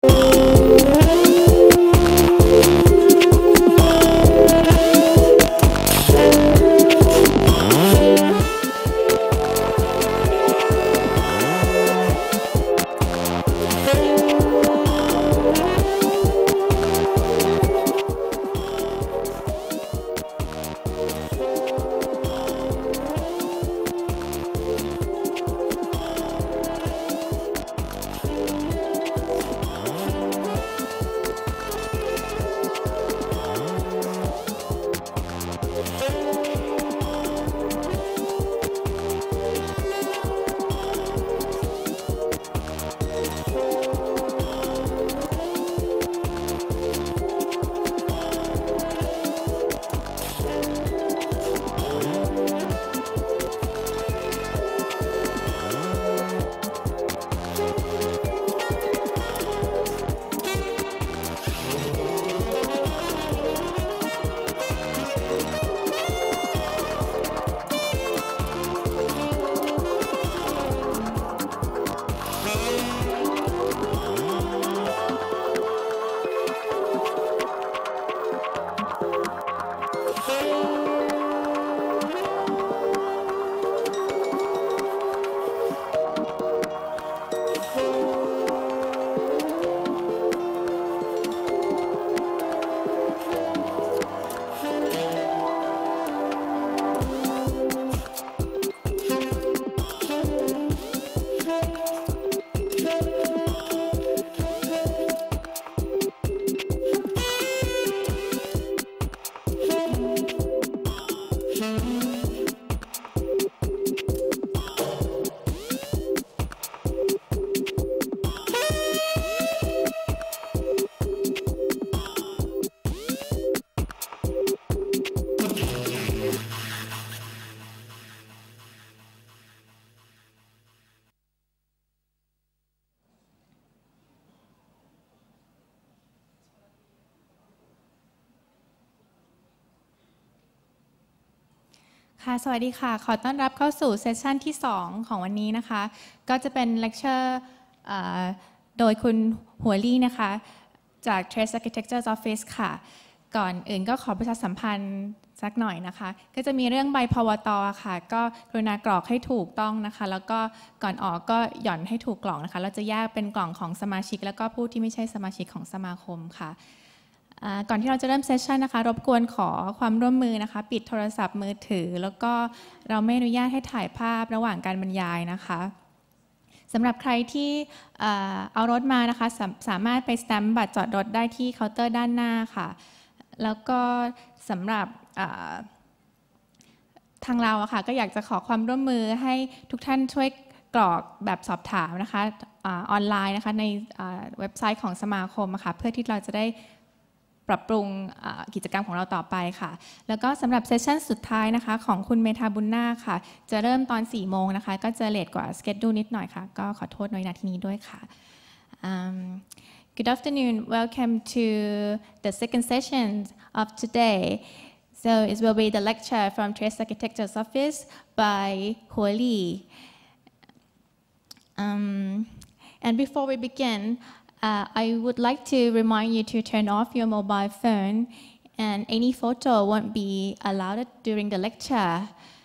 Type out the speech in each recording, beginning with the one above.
ค่ะสวัสดีค่ะขอต้อนรับเข้าสู่เซสชันที่2ของวันนี้นะคะก็จะเป็นเลคเชอร์โดยคุณหัวลี่นะคะจาก Trace Architecture's Office ค่ะก่อนอื่นก็ขอประชาสัมพันธ์สักหน่อยนะคะก็จะมีเรื่องใบพวต.ค่ะก็กรุณากรอกให้ถูกต้องนะคะแล้วก็ก่อนออกก็หย่อนให้ถูกกล่องนะคะเราจะแยกเป็นกล่องของสมาชิกแล้วก็ผู้ที่ไม่ใช่สมาชิกของสมาคมค่ะก่อนที่เราจะเริ่มเซสชันนะคะรบกวนขอความร่วมมือนะคะปิดโทรศัพท์มือถือแล้วก็เราไม่อนุญาตให้ถ่ายภาพระหว่างการบรรยายนะคะสำหรับใครที่เอารถมานะคะสามารถไปสแตมป์บัตรจอดรถได้ที่เคาน์เตอร์ด้านหน้าค่ะแล้วก็สำหรับทางเราค่ะก็อยากจะขอความร่วมมือให้ทุกท่านช่วยกรอกแบบสอบถามนะคะออนไลน์นะคะในเว็บไซต์ของสมาคมค่ะเพื่อที่เราจะได้ปรับปรุงกิจกรรมของเราต่อไปค่ะแล้วก็สำหรับเซสชั่นสุดท้ายนะคะของคุณเมธาบุญนาคค่ะจะเริ่มตอน 4 โมงนะคะก็จะเลทกว่าสเกจดูนิดหน่อยค่ะก็ขอโทษในนาทีนี้ด้วยค่ะ Good afternoon. Welcome to the second session of today. So it will be the lecture from Trace Architecture's Office by Huo Li. And before we begin, I would like to remind you to turn off your mobile phone and any photo won't be allowed during the lecture.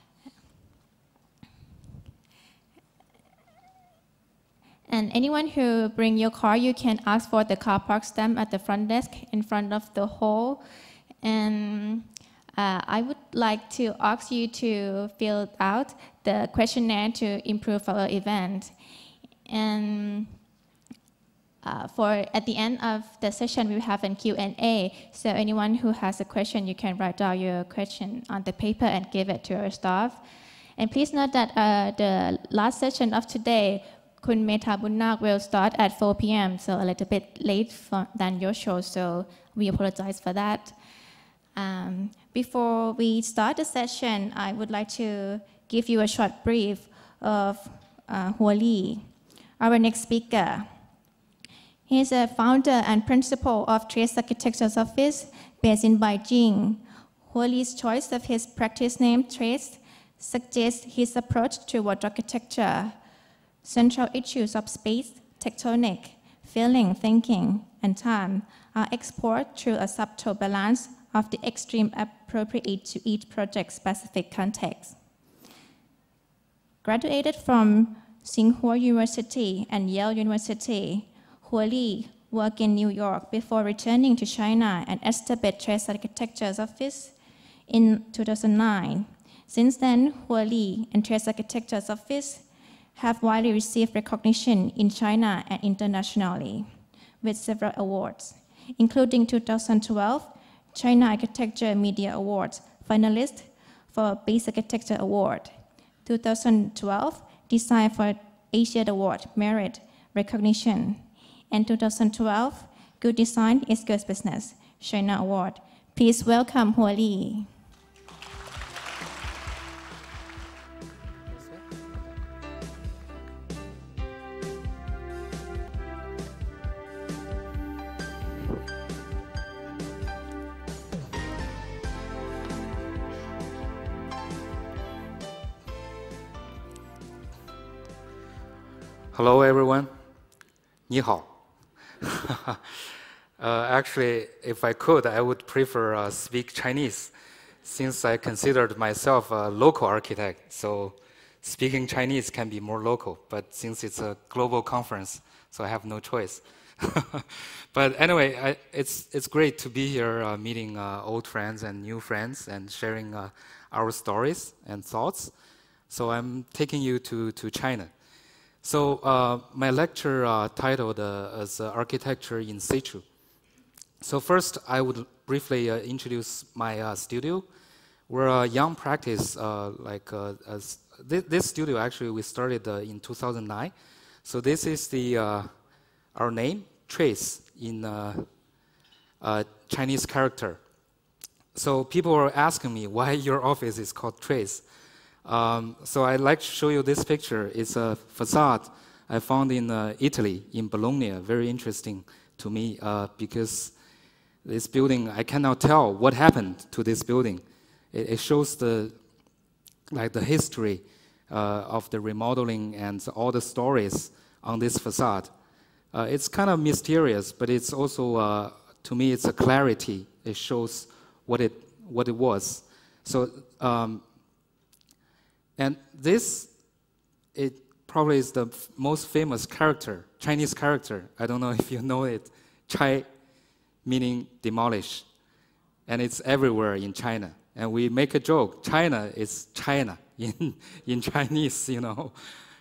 And anyone who bring your car, you can ask for the car park stamp at the front desk in front of the hall. And I would like to ask you to fill out the questionnaire to improve our event. And at the end of the session, we will have a Q&A. So anyone who has a question, you can write down your question on the paper and give it to our staff. And please note that the last session of today, Kun Meta Bunnak will start at 4 p.m., so a little bit late than usual, so we apologize for that. Before we start the session, I would like to give you a short brief of Huo Li, our next speaker. He is a founder and principal of Trace Architecture's Office based in Beijing. Huo Li's choice of his practice name, Trace, suggests his approach toward architecture. Central issues of space, tectonic, feeling, thinking, and time are explored through a subtle balance of the extreme appropriate to each project's specific context. Graduated from Tsinghua University and Yale University, Hua Li worked in New York before returning to China and established Trace Architecture's office in 2009. Since then, Hua Li and Trace Architecture's office have widely received recognition in China and internationally, with several awards, including 2012 China Architecture Media Awards finalist for Best Architecture Award, 2012 Design for Asia Award Merit Recognition, and 2012 Good Design is Good Business China Award. Please welcome Hua Li. Hello, everyone. 你好. Actually, if I could, I would prefer speak Chinese, since I considered myself a local architect. So speaking Chinese can be more local. But since it's a global conference, so I have no choice. But anyway, it's great to be here meeting old friends and new friends and sharing our stories and thoughts. So I'm taking you to China. So my lecture titled as Architecture in Situ. So first, I would briefly introduce my studio. We're a young practice. This studio, actually, we started in 2009. So this is our name, Trace, in Chinese character. So people were asking me why your office is called Trace. So I'd like to show you this picture. It's a facade I found in Italy, in Bologna. Very interesting to me because this building, I cannot tell what happened to this building. It shows the history of the remodeling and all the stories on this facade. It's kind of mysterious, but it's also, to me, it's a clarity. It shows what it was. So. And this, it probably is the most famous character, Chinese character. I don't know if you know it. Chai, meaning demolish. And it's everywhere in China. And we make a joke, China is China in Chinese, you know.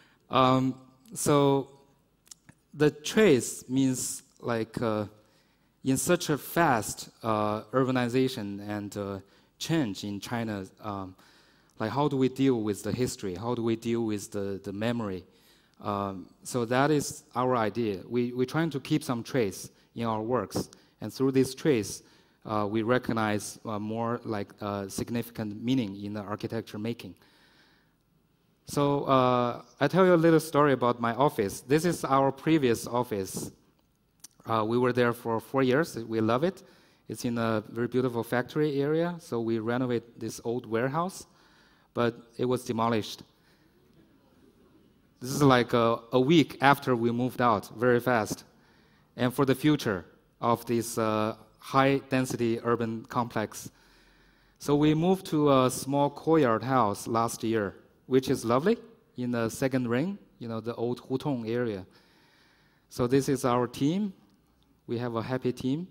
So the trace means like in such a fast urbanization and change in China, like how do we deal with the history? How do we deal with the memory? So that is our idea. We're trying to keep some trace in our works. And through this trace, we recognize more like significant meaning in the architecture making. So I tell you a little story about my office. This is our previous office. We were there for 4 years. We love it. It's in a very beautiful factory area. So we renovate this old warehouse. But it was demolished. This is like a week after we moved out, very fast. And for the future of this high-density urban complex. So we moved to a small courtyard house last year, which is lovely, in the second ring, you know, the old Hutong area. So this is our team. We have a happy team,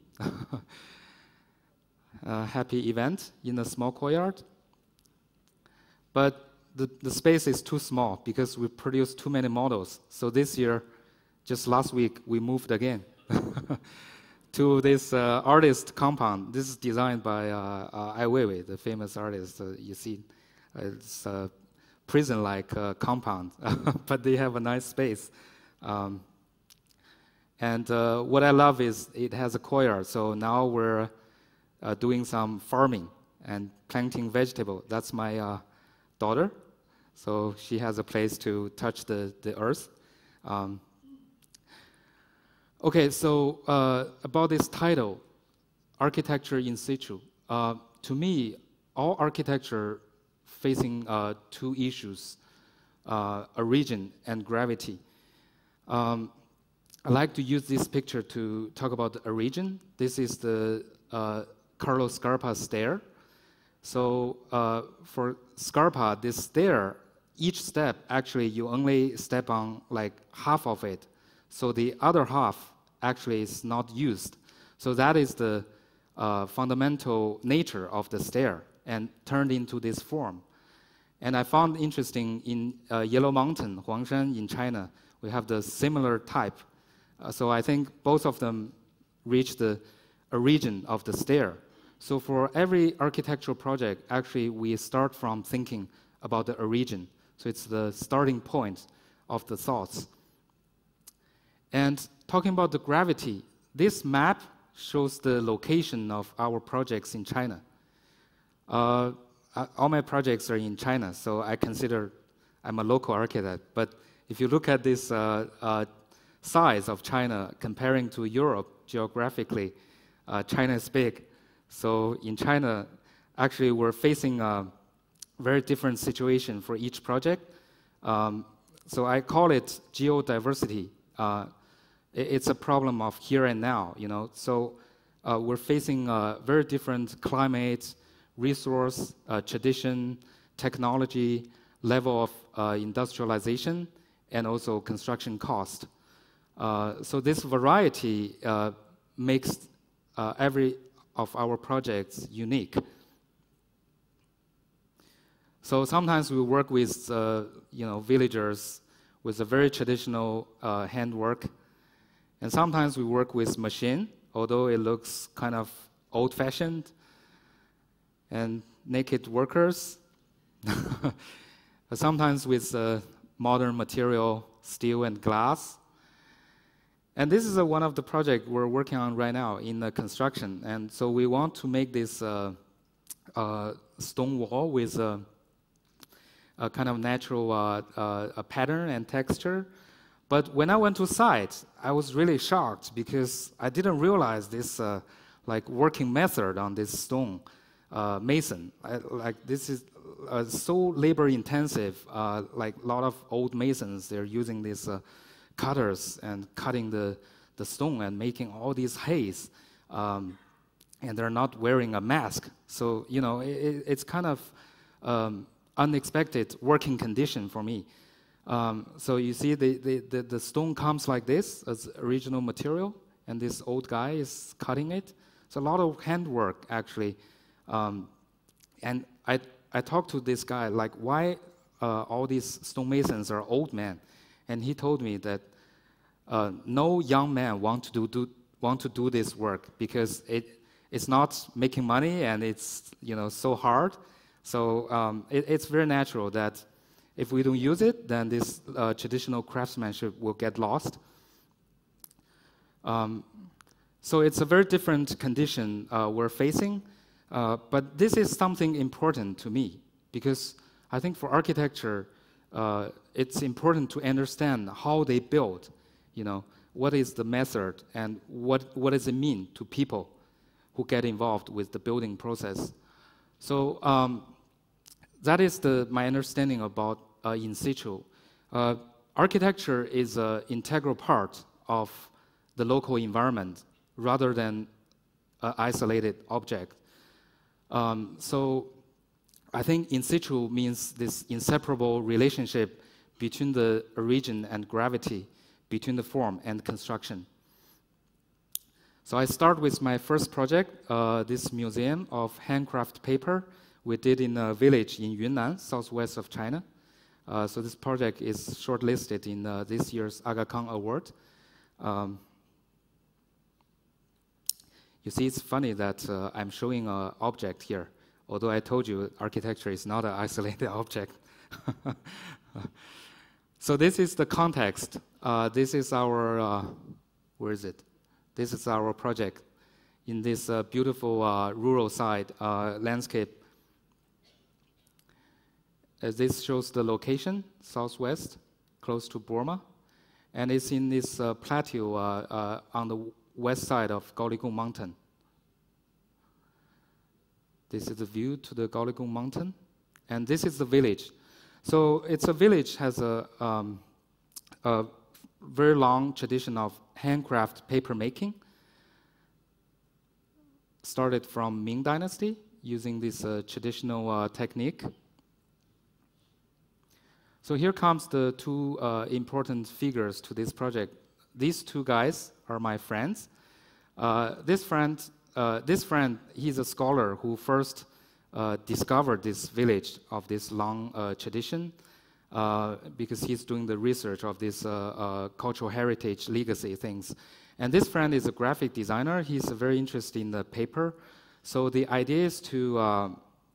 a happy event in a small courtyard. But the space is too small because we produced too many models. So this year, just last week, we moved again to this artist compound. This is designed by Ai Weiwei, the famous artist. You see, it's a prison-like compound, but they have a nice space. And what I love is it has a courtyard. So now we're doing some farming and planting vegetable. That's my daughter, so she has a place to touch the earth. Okay, so about this title, Architecture in Situ. To me, all architecture facing two issues, origin and gravity. I like to use this picture to talk about a region. This is the Carlo Scarpa stair. So for Scarpa, this stair, each step, actually, you only step on like half of it. So the other half actually is not used. So that is the fundamental nature of the stair and turned into this form. And I found interesting in Yellow Mountain, Huangshan in China, we have the similar type. So I think both of them reach the origin of the stair. So for every architectural project, actually, we start from thinking about the origin. So it's the starting point of the thoughts. And talking about the gravity, this map shows the location of our projects in China. All my projects are in China, so I consider I'm a local architect. But if you look at this size of China comparing to Europe geographically, China is big. So in China, actually, we're facing a very different situation for each project. So I call it geodiversity. It's a problem of here and now, you know. So we're facing very different climate, resource, tradition, technology, level of industrialization, and also construction cost. So this variety makes every of our projects unique. So sometimes we work with villagers with a very traditional handwork, and sometimes we work with machine, although it looks kind of old-fashioned, and naked workers. But sometimes with modern material, steel and glass. And this is one of the projects we're working on right now in the construction. And so we want to make this stone wall with a kind of natural a pattern and texture. But when I went to site, I was really shocked because I didn't realize this like working method on this stone mason. This is so labor intensive. Like a lot of old masons, they're using these cutters and cutting the stone and making all these haze, and they're not wearing a mask. So it's kind of unexpected working condition for me. So you see the stone comes like this as original material, and this old guy is cutting it. So a lot of handwork actually. And I talked to this guy, like, why all these stonemasons are old men? And he told me that no young man want to do this work because it's not making money and it's so hard. So it's very natural that if we don't use it, then this traditional craftsmanship will get lost. So it's a very different condition we're facing. But this is something important to me because I think for architecture, it's important to understand how they build, what is the method and what does it mean to people who get involved with the building process. So that is my understanding about in situ. Architecture is an integral part of the local environment rather than an isolated object. So I think in situ means this inseparable relationship between the origin and gravity, between the form and construction. So I start with my first project, this museum of handcraft paper we did in a village in Yunnan, southwest of China. So this project is shortlisted in this year's Aga Khan Award. You see, it's funny that I'm showing an object here, although I told you architecture is not an isolated object. So this is the context. This is our, where is it? This is our project in this beautiful rural side landscape. This shows the location, southwest, close to Burma. And it's in this plateau on the west side of Gaoligung Mountain. This is the view to the Gaoligung Mountain. And this is the village. So it's a village has a very long tradition of handcraft paper making. Started from Ming Dynasty using this traditional technique. So here comes the two important figures to this project. These two guys are my friends. This friend, he's a scholar who first discovered this village of this long tradition because he's doing the research of this cultural heritage legacy things. And this friend is a graphic designer. He's very interested in the paper. So the idea is to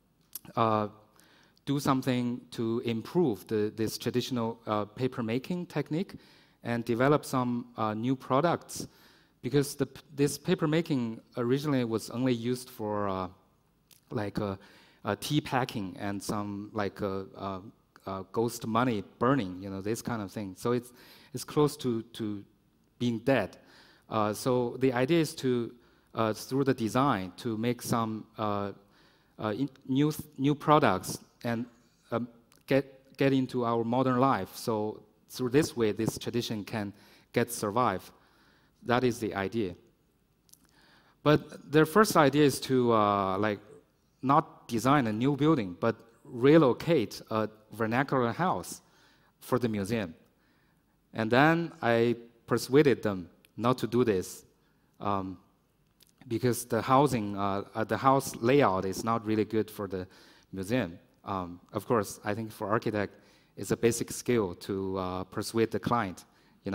do something to improve this traditional paper making technique and develop some new products. Because this paper making originally was only used for tea packing and some ghost money burning, this kind of thing. So it's close to being dead. So the idea is to, through the design, to make some new products and get into our modern life. So through this way, this tradition can survive. That is the idea. But their first idea is to not design a new building, but relocate a vernacular house for the museum. And then I persuaded them not to do this because the house layout is not really good for the museum. Of course, I think for architect, it's a basic skill to persuade the client,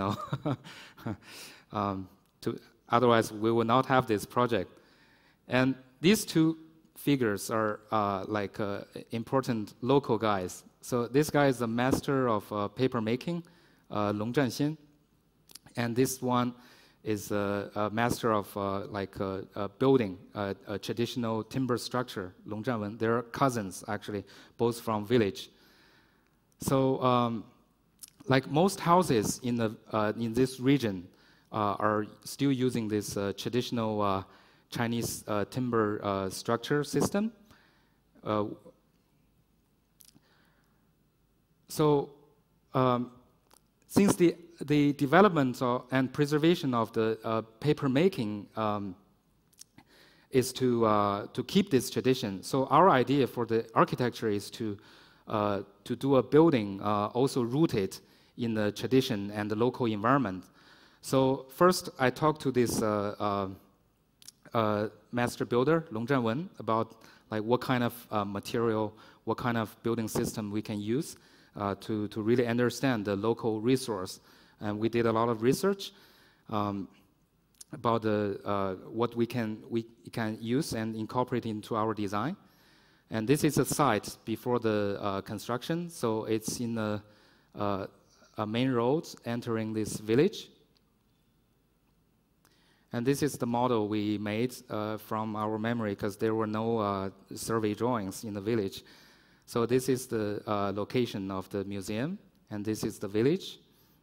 otherwise, we will not have this project. And these two figures are important local guys. So this guy is the master of paper making, Long Zhanxian, and this one is a master of building a traditional timber structure, Long Zhanwen. They're cousins, actually, both from village. So, like most houses in this region are still using this traditional Chinese timber structure system. Since the development and preservation of the paper making is to keep this tradition, so our idea for the architecture is to do a building also rooted in the tradition and the local environment. So first, I talked to this master builder, Long Zhanwen, about what kind of material, what kind of building system we can use to really understand the local resource. And we did a lot of research about what we can use and incorporate into our design. And this is a site before the construction, so it's in a main road entering this village. And this is the model we made from our memory, because there were no survey drawings in the village. So this is the location of the museum, and this is the village.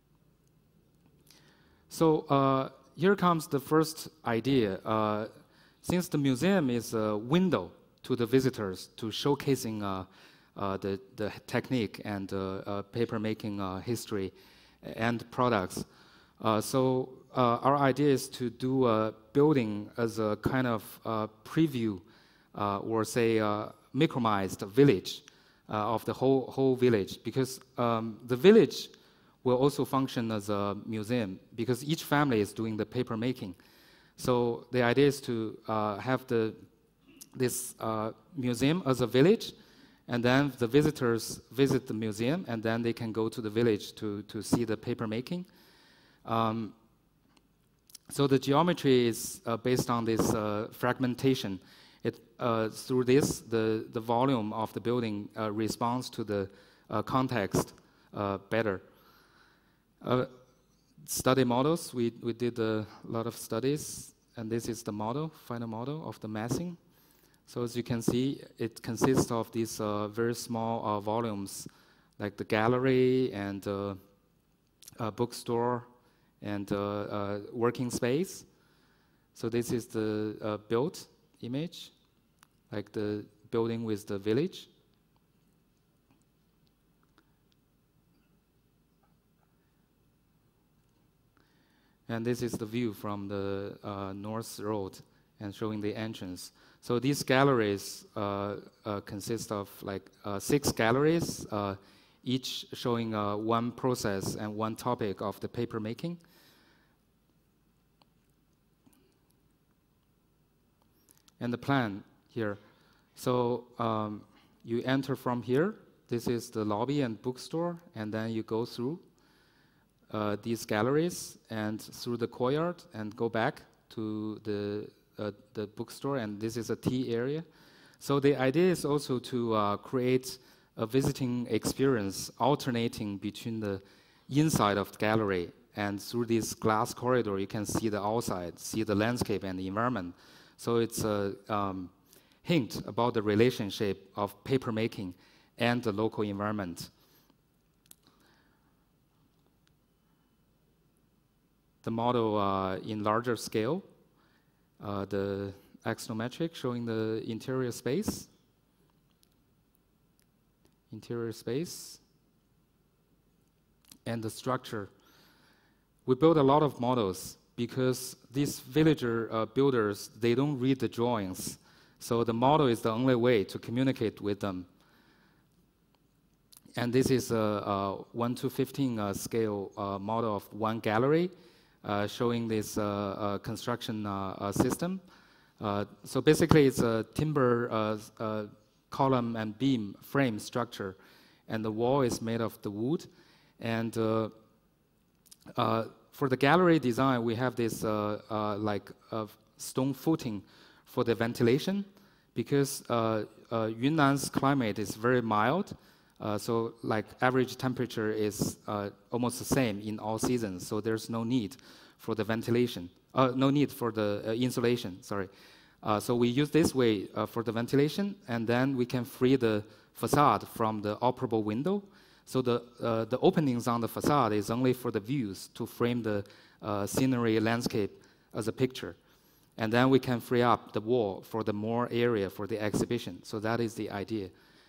So here comes the first idea. Since the museum is a window to the visitors to showcasing the technique and paper making history and products, so our idea is to do a building as a kind of preview or say micromized village of the whole village, because the village will also function as a museum because each family is doing the paper making. So the idea is to have this museum as a village, and then the visitors visit the museum, and then they can go to the village to see the paper making. So the geometry is based on this fragmentation. Through this, the volume of the building responds to the context better. Study models, we did a lot of studies, and this is the model, final model of the massing. So as you can see, it consists of these very small volumes, like the gallery and a bookstore and working space. So this is the built image, like the building with the village. And this is the view from the North Road and showing the entrance. So these galleries consist of like 6 galleries, each showing one process and one topic of the paper making. And the plan here. So you enter from here. This is the lobby and bookstore, and then you go through these galleries and through the courtyard and go back to the bookstore, and this is a tea area. So the idea is also to create a visiting experience alternating between the inside of the gallery and through this glass corridor you can see the outside, see the landscape and the environment. So it's a hint about the relationship of paper making and the local environment. The model in larger scale, the axonometric showing the interior space, and the structure. We built a lot of models because these villager builders, they don't read the drawings. So the model is the only way to communicate with them. And this is a 1:15 scale model of one gallery showing this construction system. So basically it's a timber column and beam frame structure, and the wall is made of the wood. And for the gallery design, we have this like stone footing for the ventilation, because Yunnan's climate is very mild. So like average temperature is almost the same in all seasons, so there's no need for the ventilation, no need for the insulation, sorry. So we use this way for the ventilation, and then we can free the facade from the operable window. So the openings on the facade is only for the views to frame the scenery landscape as a picture. And then we can free up the wall for the more area for the exhibition. So that is the idea.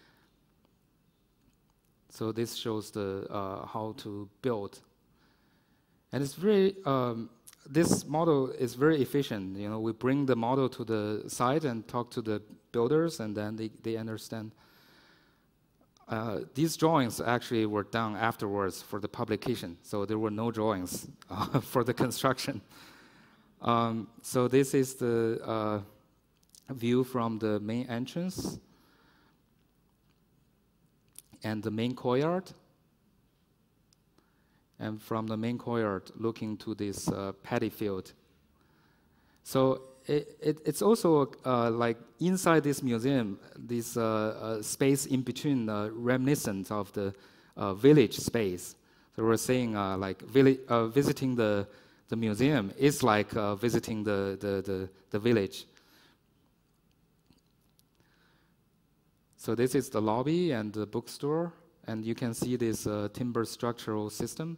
So this shows the how to build. And it's very, this model is very efficient. You know, we bring the model to the site and talk to the builders, and then they understand. These drawings actually were done afterwards for the publication, so there were no drawings for the construction. So this is the view from the main entrance and the main courtyard. And from the main courtyard, looking to this paddy field. So it's also like inside this museum, this space in between reminiscent of the village space. So we're saying like visiting the museum is like visiting the village. So this is the lobby and the bookstore, and you can see this timber structural system.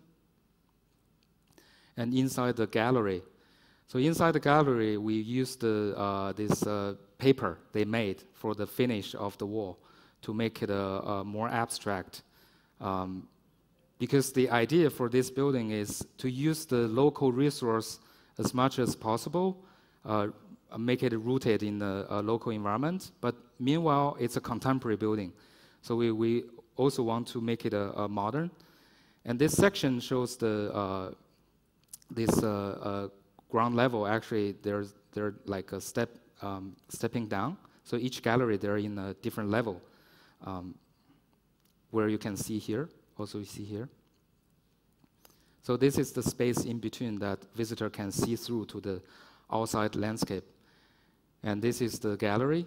And inside the gallery. So inside the gallery, we used this paper they made for the finish of the wall to make it more abstract. Because the idea for this building is to use the local resource as much as possible, make it rooted in the local environment, but meanwhile, it's a contemporary building. So we also want to make it a modern. And this section shows the this ground level. Actually, they're like a stepping down. So each gallery, they're in a different level, where you can see here. Also, you see here. So this is the space in between that visitor can see through to the outside landscape. And this is the gallery,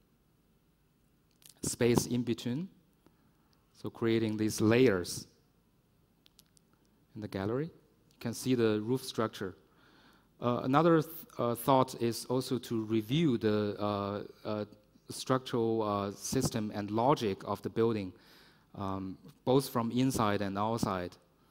space in between. So creating these layers in the gallery. You can see the roof structure. Another thought is also to review the structural system and logic of the building, both from inside and outside.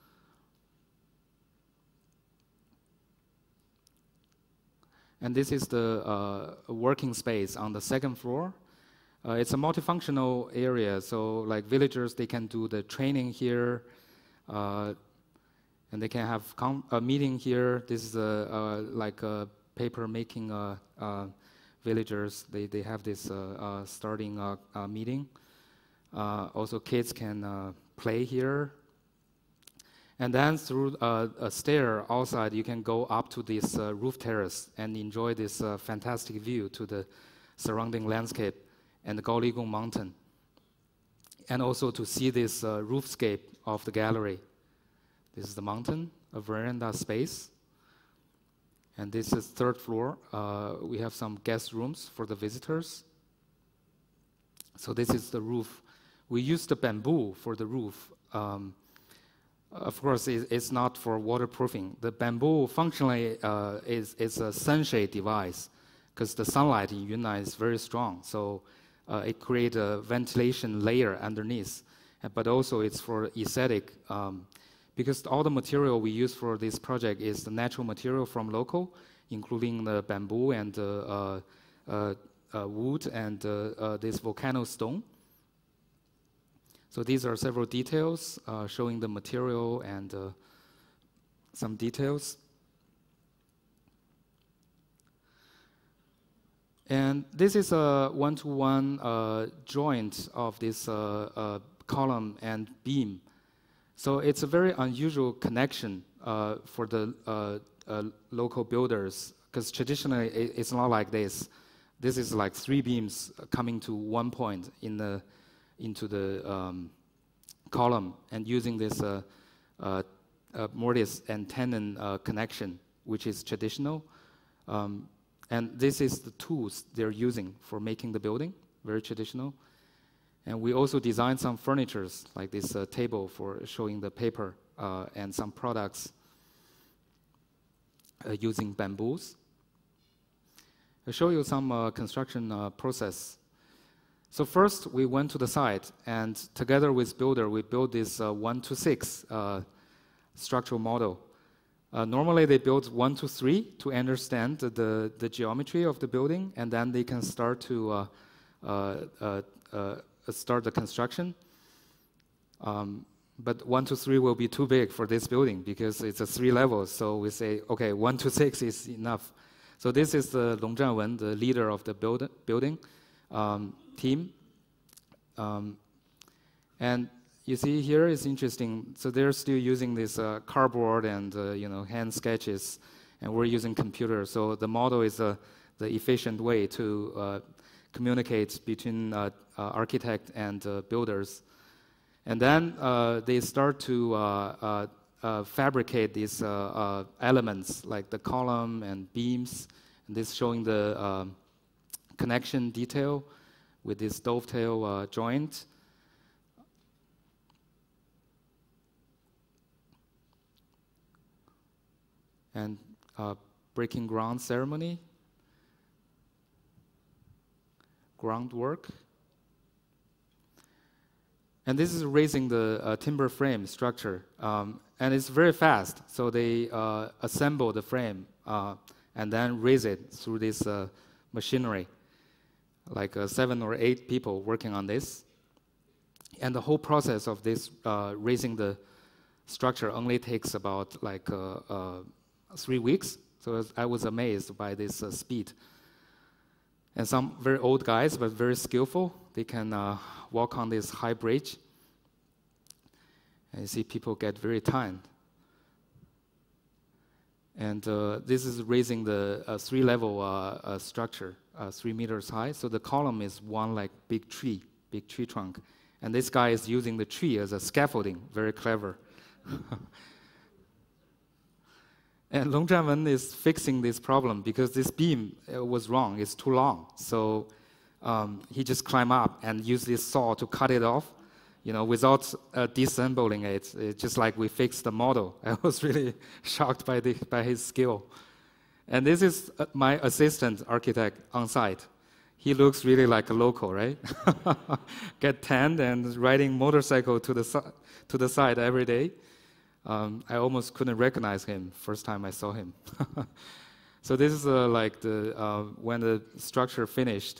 And this is the working space on the second floor. It's a multifunctional area, so like villagers, they can do the training here. And they can have a meeting here. This is like a paper making villagers. They have this starting meeting. Also, kids can play here. And then through a stair outside, you can go up to this roof terrace and enjoy this fantastic view to the surrounding landscape and the Gaoligong Mountain. And also to see this roofscape of the gallery. This is the mountain, a veranda space. And this is third floor. We have some guest rooms for the visitors. So this is the roof. We use the bamboo for the roof. Of course, it's not for waterproofing. The bamboo functionally is a sunshade device because the sunlight in Yunnan is very strong. So it creates a ventilation layer underneath. But also it's for aesthetic. Because all the material we use for this project is the natural material from local, including the bamboo and wood and this volcano stone. So these are several details showing the material and some details. And this is a one-to-one joint of this column and beam. So it's a very unusual connection for the local builders, because traditionally it's not like this. This is like three beams coming to one point into the column and using this mortise and tenon connection, which is traditional. And this is the tools they're using for making the building, very traditional. And we also designed some furnitures, like this table for showing the paper and some products using bamboos. I'll show you some construction process. So first, we went to the site, and together with builder, we built this 1-to-6 structural model. Normally, they build 1-to-3 to understand the geometry of the building, and then they can start to start the construction. But 1-to-3 will be too big for this building because it's a 3 levels. So we say, okay, 1-to-6 is enough. So this is Long Zhanwen, the leader of the building team. And you see here is interesting. So they're still using this cardboard and hand sketches, and we're using computers. So the model is the efficient way to communicate between architect and builders. And then they start to fabricate these elements like the column and beams, and this showing the connection detail with this dovetail joint. And breaking ground ceremony, groundwork. And this is raising the timber frame structure. And it's very fast. So they assemble the frame and then raise it through this machinery, like 7 or 8 people working on this. And the whole process of this raising the structure only takes about like 3 weeks. So I was amazed by this speed. And some very old guys, but very skillful, they can walk on this high bridge. And you see people get very tired. And this is raising the 3-level structure, 3 meters high. So the column is one like big tree trunk. And this guy is using the tree as a scaffolding, very clever. And Long Zhanwen is fixing this problem because this beam was wrong, it's too long. So he just climbed up and used this saw to cut it off, without disassembling it. It's just like we fixed the model. I was really shocked by his skill. And this is my assistant architect on site. He looks really like a local, right? Get tanned and riding motorcycle to the site every day. I almost couldn't recognize him first time I saw him. So this is like when the structure finished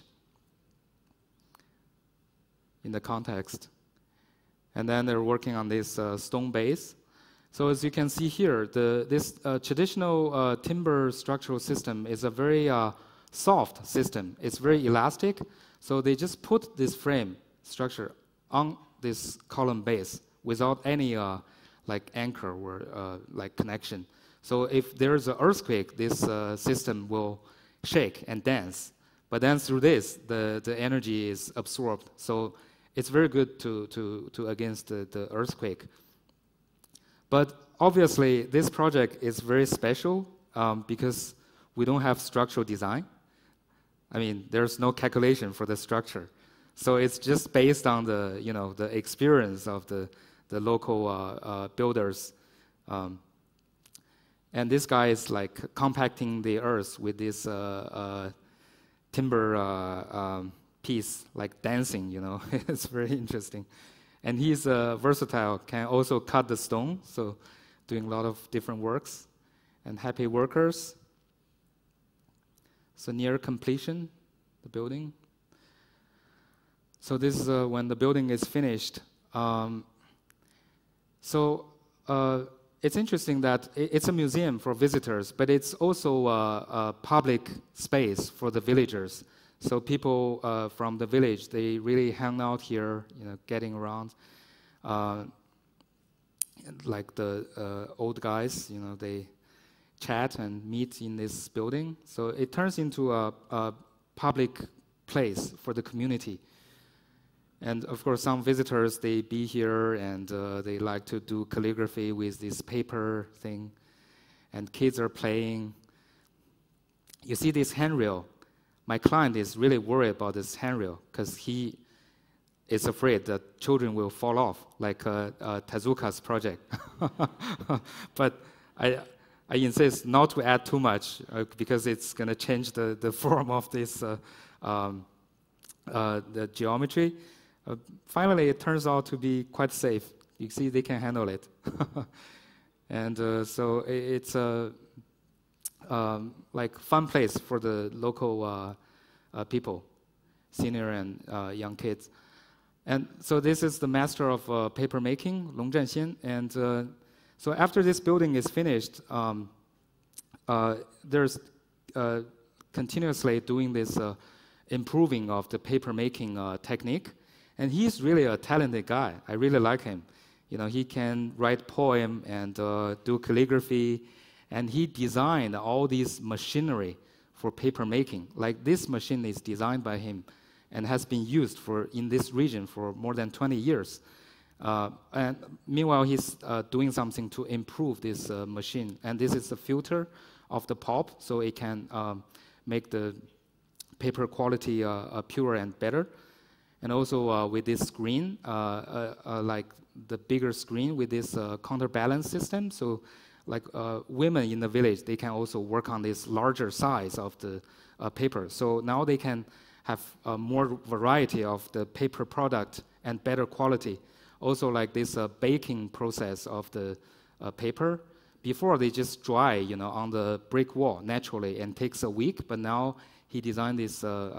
in the context. And then they're working on this stone base. So as you can see here, this traditional timber structural system is a very soft system. It's very elastic. So they just put this frame structure on this column base without any like anchor or like connection. So if there's an earthquake, this system will shake and dance. But then through this, the energy is absorbed. So it's very good to against the earthquake. But obviously, this project is very special because we don't have structural design. I mean, there's no calculation for the structure. So it's just based on the, the experience of the local builders. And this guy is like compacting the earth with this timber piece, like dancing, It's very interesting. And he's versatile, can also cut the stone, so doing a lot of different works. And happy workers. So near completion, the building. So this is when the building is finished. It's interesting that it's a museum for visitors, but it's also a public space for the villagers. So people from the village, they really hang out here, getting around. Like the old guys, they chat and meet in this building. So it turns into a public place for the community. And of course, some visitors, they be here and they like to do calligraphy with this paper thing. And kids are playing. You see this handrail. My client is really worried about this handrail because he is afraid that children will fall off, like Tezuka's project. But I insist not to add too much because it's going to change the form of this the geometry. Finally, it turns out to be quite safe. You see, they can handle it. And so it's a like fun place for the local people, senior and young kids. And so this is the master of paper making, Long Zhanxian. And so after this building is finished, there's continuously doing this improving of the paper making technique. And he's really a talented guy. I really like him. He can write poem and do calligraphy. And he designed all these machinery for paper making. Like this machine is designed by him and has been used in this region for more than 20 years. And meanwhile, he's doing something to improve this machine. And this is the filter of the pulp, so it can make the paper quality pure and better. And also with this screen, like the bigger screen with this counterbalance system. So like women in the village, they can also work on this larger size of the paper. So now they can have more variety of the paper product and better quality. Also like this baking process of the paper. Before they just dry, on the brick wall naturally and takes a week. But now he designed this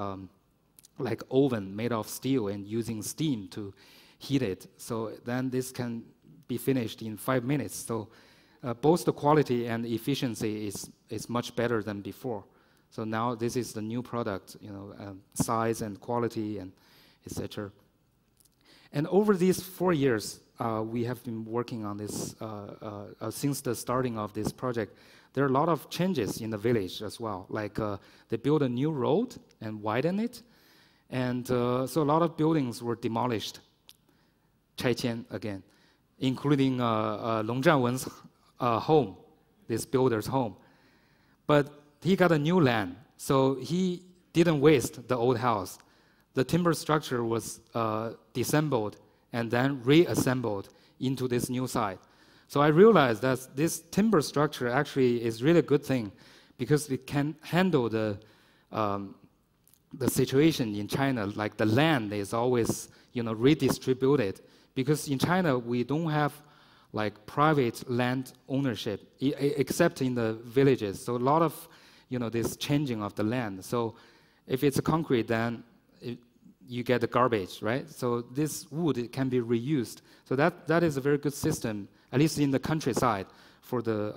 like oven made of steel and using steam to heat it. So then this can be finished in 5 minutes. So both the quality and efficiency is much better than before. So now this is the new product, size and quality and etc. And over these 4 years, we have been working on this since the starting of this project. There are a lot of changes in the village as well. Like they built a new road and widen it. And so a lot of buildings were demolished, 拆迁 again, including Long Zhanwen's home, this builder's home. But he got a new land, so he didn't waste the old house. The timber structure was disassembled and then reassembled into this new site. So I realized that this timber structure actually is really a good thing because it can handle the situation in China, like the land is always, redistributed. Because in China, we don't have like private land ownership, except in the villages. So a lot of, this changing of the land. So if it's a concrete, then you get the garbage, right? So this wood, it can be reused. So that is a very good system. at least in the countryside, for the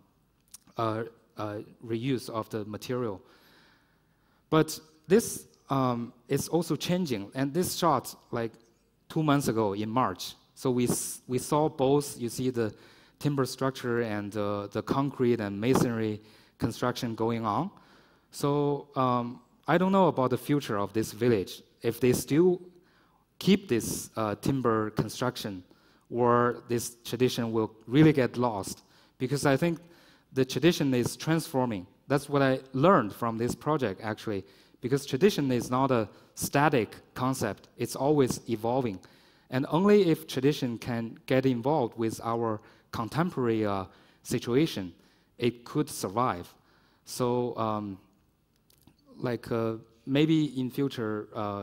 reuse of the material. But this is also changing, and this shot like 2 months ago in March. So we saw both, you see the timber structure and the concrete and masonry construction going on. So I don't know about the future of this village, if they still keep this timber construction or this tradition will really get lost. Because I think the tradition is transforming. That's what I learned from this project, actually. Because tradition is not a static concept. It's always evolving. And only if tradition can get involved with our contemporary situation, it could survive. So, maybe in future,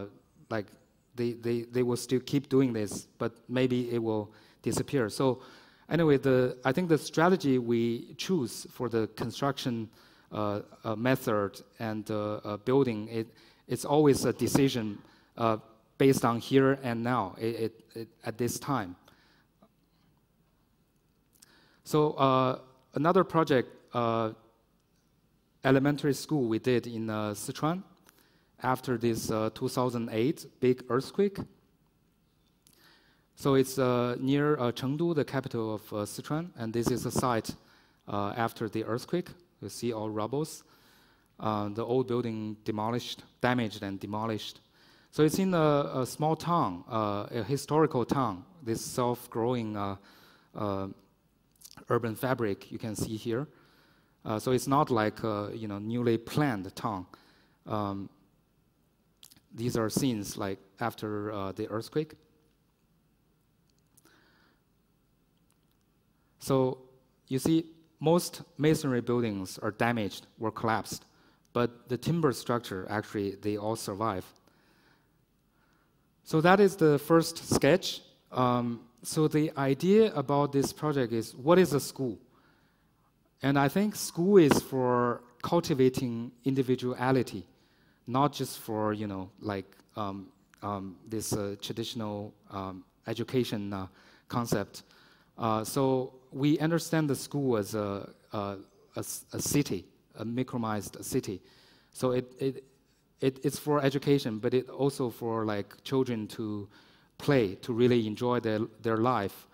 they will still keep doing this, but maybe it will disappear. So, anyway, I think the strategy we choose for the construction method and building, it's always a decision based on here and now at this time. So another project, elementary school we did in Sichuan after this 2008 big earthquake. So it's near Chengdu, the capital of Sichuan, and this is a site after the earthquake. You see all rubbles. The old building damaged and demolished. So it's in a small town, a historical town, this self-growing urban fabric you can see here. So it's not like a newly planned town. These are scenes like after the earthquake. So you see, most masonry buildings are damaged or collapsed, but the timber structure, actually, they all survive. So that is the first sketch. So the idea about this project is, what is a school? And I think school is for cultivating individuality, not just for, this traditional education concept. So we understand the school as a city, a micronized city. So it's for education, but it also for like children to play, to really enjoy their life.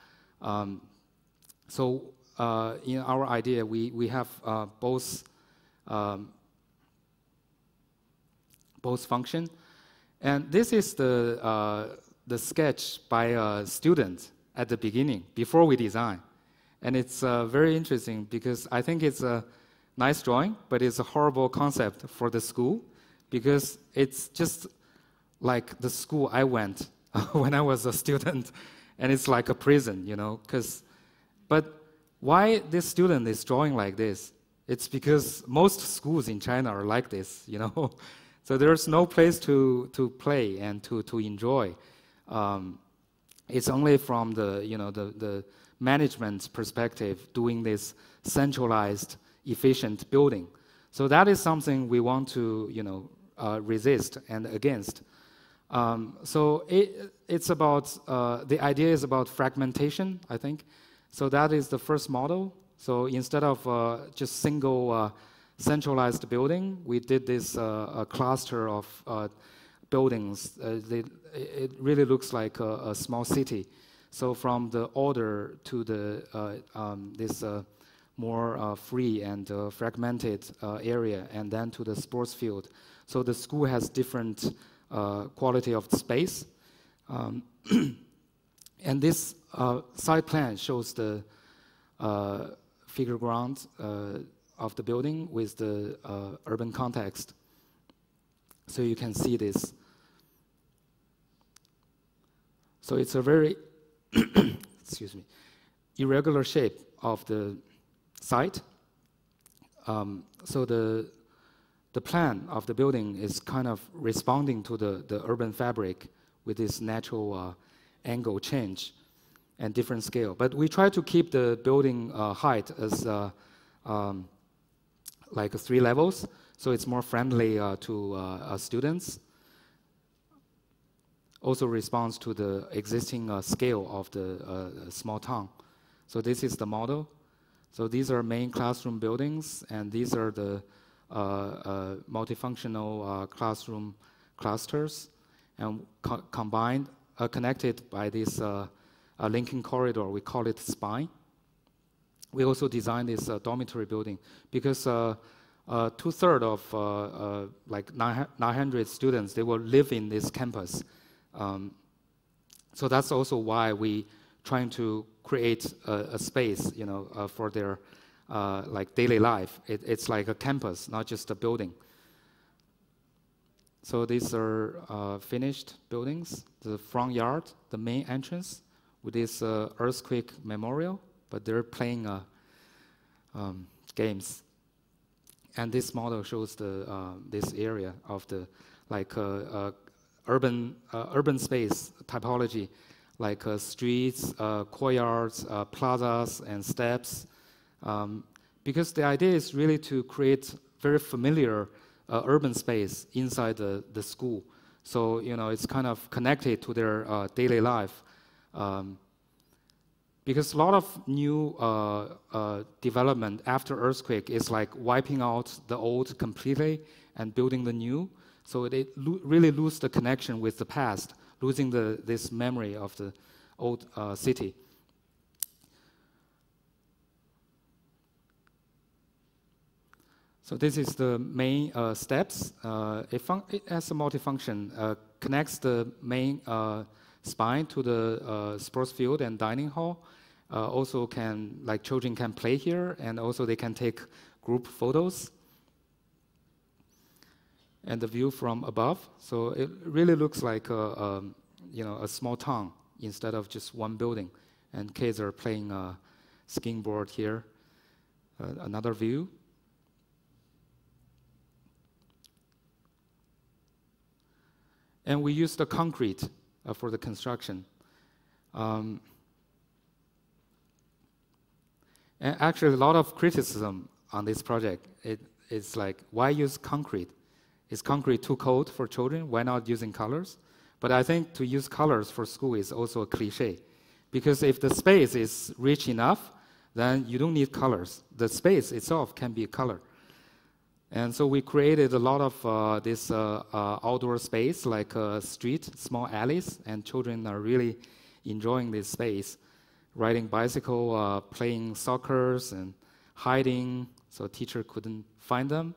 So in our idea, we have both function, and this is the sketch by a student at the beginning, before we design. And it's very interesting because I think it's a nice drawing, but it's a horrible concept for the school because it's just like the school I went when I was a student, and it's like a prison, But why this student is drawing like this? It's because most schools in China are like this, So there's no place to play and to enjoy. It's only from the management perspective doing this centralized, efficient building. So that is something we want to resist and against. So it's about the idea is about fragmentation, I think. So that is the first model. So instead of just single centralized building, we did this a cluster of buildings. It really looks like a small city. So from the order to the this more free and fragmented area, and then to the sports field. So the school has different quality of space. And this side plan shows the figure ground of the building with the urban context. So you can see this. So it's a very excuse me, irregular shape of the site. So the plan of the building is kind of responding to the urban fabric with this natural angle change and different scale. But we try to keep the building height as like 3 levels, so it's more friendly to students. Also responds to the existing scale of the small town. So this is the model. So these are main classroom buildings, and these are the multifunctional classroom clusters, and combined, connected by this linking corridor. We call it spine. We also designed this dormitory building because 2/3 of like 900 students, they will live in this campus. So that's also why we trying to create a space, you know, for their like daily life. It's like a campus, not just a building. So these are finished buildings. The front yard, the main entrance, with this earthquake memorial, but they're playing games. And this model shows the this area of the like urban space typology, like streets, courtyards, plazas, and steps. Because the idea is really to create very familiar urban space inside the school. So, you know, it's kind of connected to their daily life. Because a lot of new development after earthquake is like wiping out the old completely and building the new. So it really lose the connection with the past, losing this memory of the old city. So this is the main steps. It has a multifunction, connects the main spine to the sports field and dining hall. Also can, like children can play here, and also they can take group photos. And the view from above, so it really looks like you know, a small town instead of just one building. And kids are playing skiing board here. Another view. And we used the concrete for the construction. And actually, a lot of criticism on this project. It's like, why use concrete? Is concrete too cold for children? Why not using colors? But I think to use colors for school is also a cliche. Because if the space is rich enough, then you don't need colors. The space itself can be a color. And so we created a lot of this outdoor space, like street, small alleys, and children are really enjoying this space, riding bicycle, playing soccer, and hiding, so teacher couldn't find them.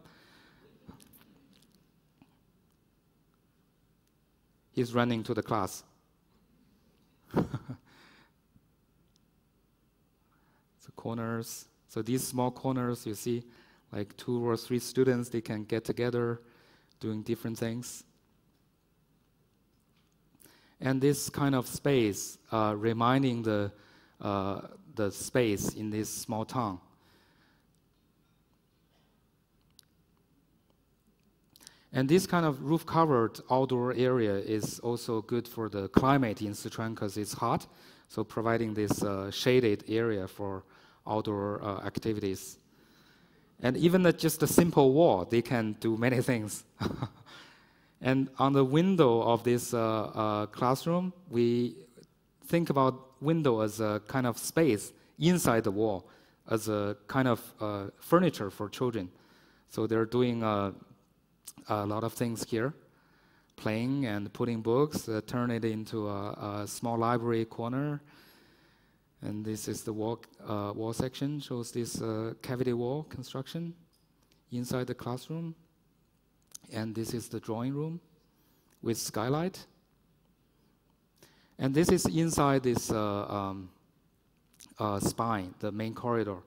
He's running to the class. So corners. So these small corners, you see, like 2 or 3 students, they can get together doing different things. And this kind of space, reminding the space in this small town. And this kind of roof-covered outdoor area is also good for the climate in Sichuan because it's hot, so providing this shaded area for outdoor activities. And even just a simple wall, they can do many things. And on the window of this classroom, we think about window as a kind of space inside the wall, as a kind of furniture for children. So they're doing a lot of things here, playing and putting books, turn it into a small library corner. And this is the wall section, shows this cavity wall construction inside the classroom. And this is the drawing room with skylight. And this is inside this spine, the main corridor.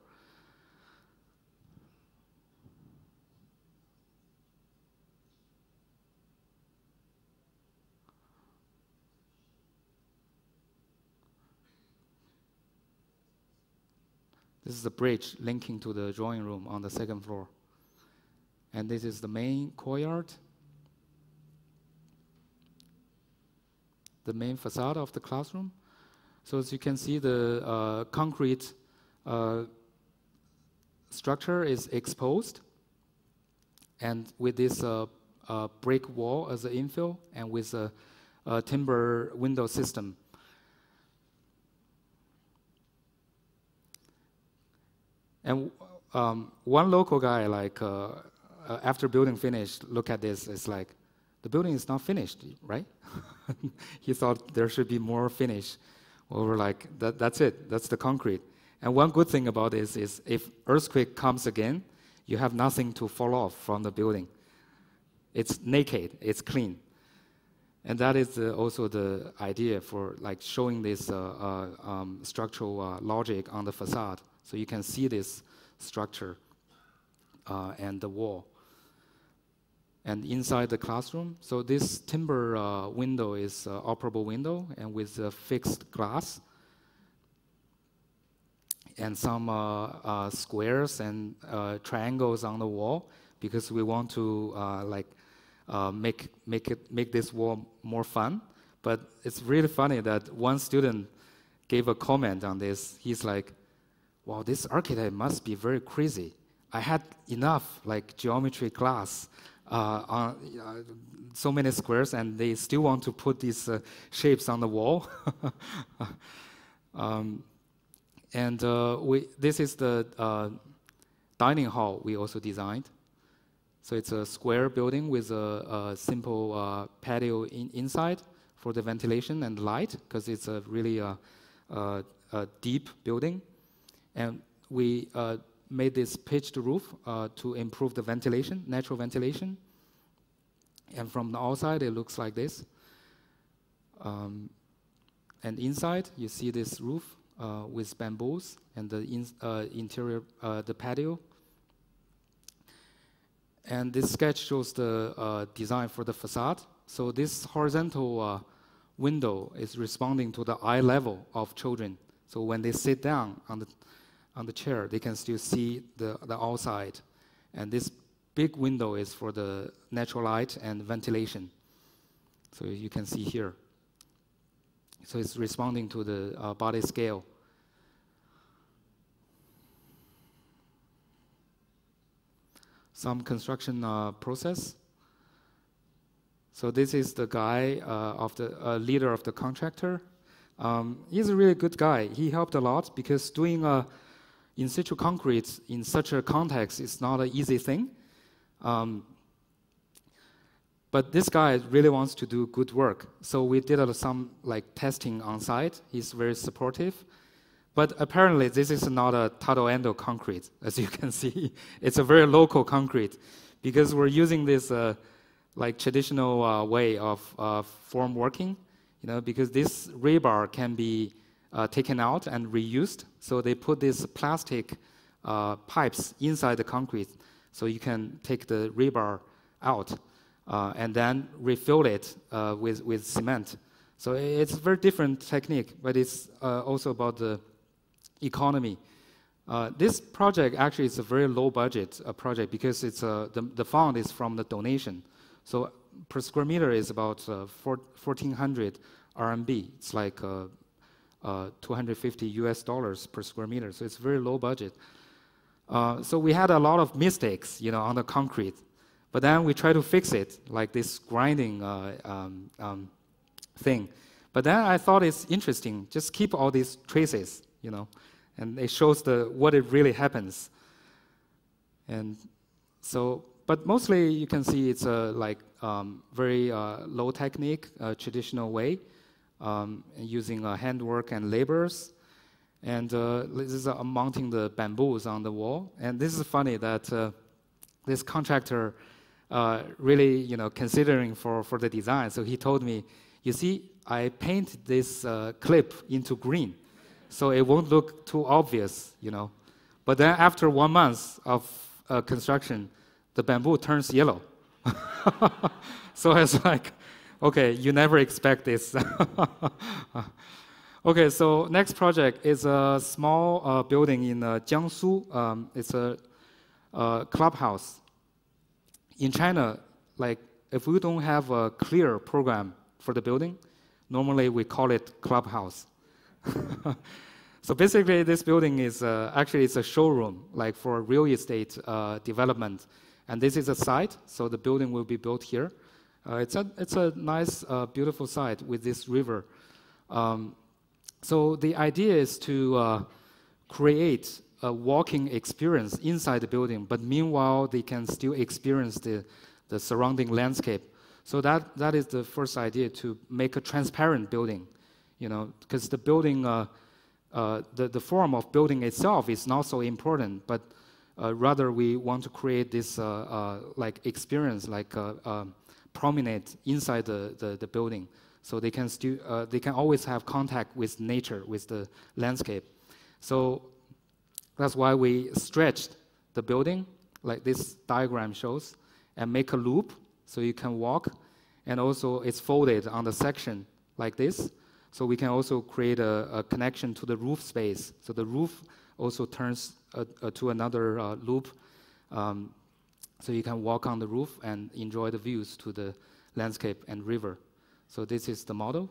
This is the bridge linking to the drawing room on the 2nd floor. And this is the main courtyard, the main facade of the classroom. So as you can see, the concrete structure is exposed, and with this brick wall as an infill, and with a timber window system. And one local guy, like, after building finished, look at this, it's like, the building is not finished, right? He thought there should be more finish. Well, we're like, that's it, that's the concrete. And one good thing about this is if earthquake comes again, you have nothing to fall off from the building. It's naked, it's clean. And that is also the idea for like showing this structural logic on the facade. So you can see this structure and the wall. And inside the classroom, so this timber window is operable window and with fixed glass. And some squares and triangles on the wall because we want to make this wall more fun. But it's really funny that one student gave a comment on this. He's like, "Wow, this architect must be very crazy. I had enough like geometry class on so many squares, and they still want to put these shapes on the wall." And this is the dining hall we also designed. So it's a square building with a simple patio inside for the ventilation and light, because it's a really a deep building. And we made this pitched roof to improve the ventilation, natural ventilation. And from the outside, it looks like this. And inside, you see this roof with bamboos and the interior, the patio. And this sketch shows the design for the facade. So this horizontal window is responding to the eye level of children. So when they sit down on the chair, they can still see the outside. And this big window is for the natural light and ventilation. So you can see here. So it's responding to the body scale. Some construction process. So this is the guy of the leader of the contractor. He's a really good guy. He helped a lot because doing in situ concrete in such a context is not an easy thing. But this guy really wants to do good work. So we did some like testing on site. He's very supportive. But apparently this is not a Tado Endo concrete, as you can see. It's a very local concrete because we're using this like traditional way of form working, because this rebar can be taken out and reused. So they put these plastic pipes inside the concrete so you can take the rebar out and then refill it with cement. So it's a very different technique, but it's also about the economy. This project actually is a very low budget project because it's the fund is from the donation. So per square meter is about 1,400 RMB. It's like $250 per square meter. So it's very low budget. So we had a lot of mistakes, on the concrete. But then we try to fix it, like this grinding thing. But then I thought it's interesting. Just keep all these traces, and it shows what it really happens. And so, but mostly you can see it's a very low technique, traditional way, using handwork and laborers. And this is mounting the bamboos on the wall. And this is funny that this contractor really, considering for the design. So he told me, you see, I paint this clip into green, so it won't look too obvious, But then after 1 month of construction, the bamboo turns yellow. So it's like, okay, you never expect this. Okay, so next project is a small building in Jiangsu. It's a clubhouse. In China, if we don't have a clear program for the building, normally we call it clubhouse. So basically, this building is actually it's a showroom, for real estate development, and this is a site. So the building will be built here. It's a nice, beautiful site with this river. So the idea is to create a walking experience inside the building, but meanwhile they can still experience the surrounding landscape. So that is the first idea, to make a transparent building, you know, because the building, the form of building itself is not so important, but rather we want to create this like experience, like promenade inside the building, so they can still they can always have contact with nature, with the landscape. So that's why we stretched the building, like this diagram shows, and make a loop so you can walk, and also it's folded on the section like this, so we can also create a connection to the roof space. So the roof also turns to another loop, so you can walk on the roof and enjoy the views to the landscape and river. So this is the model.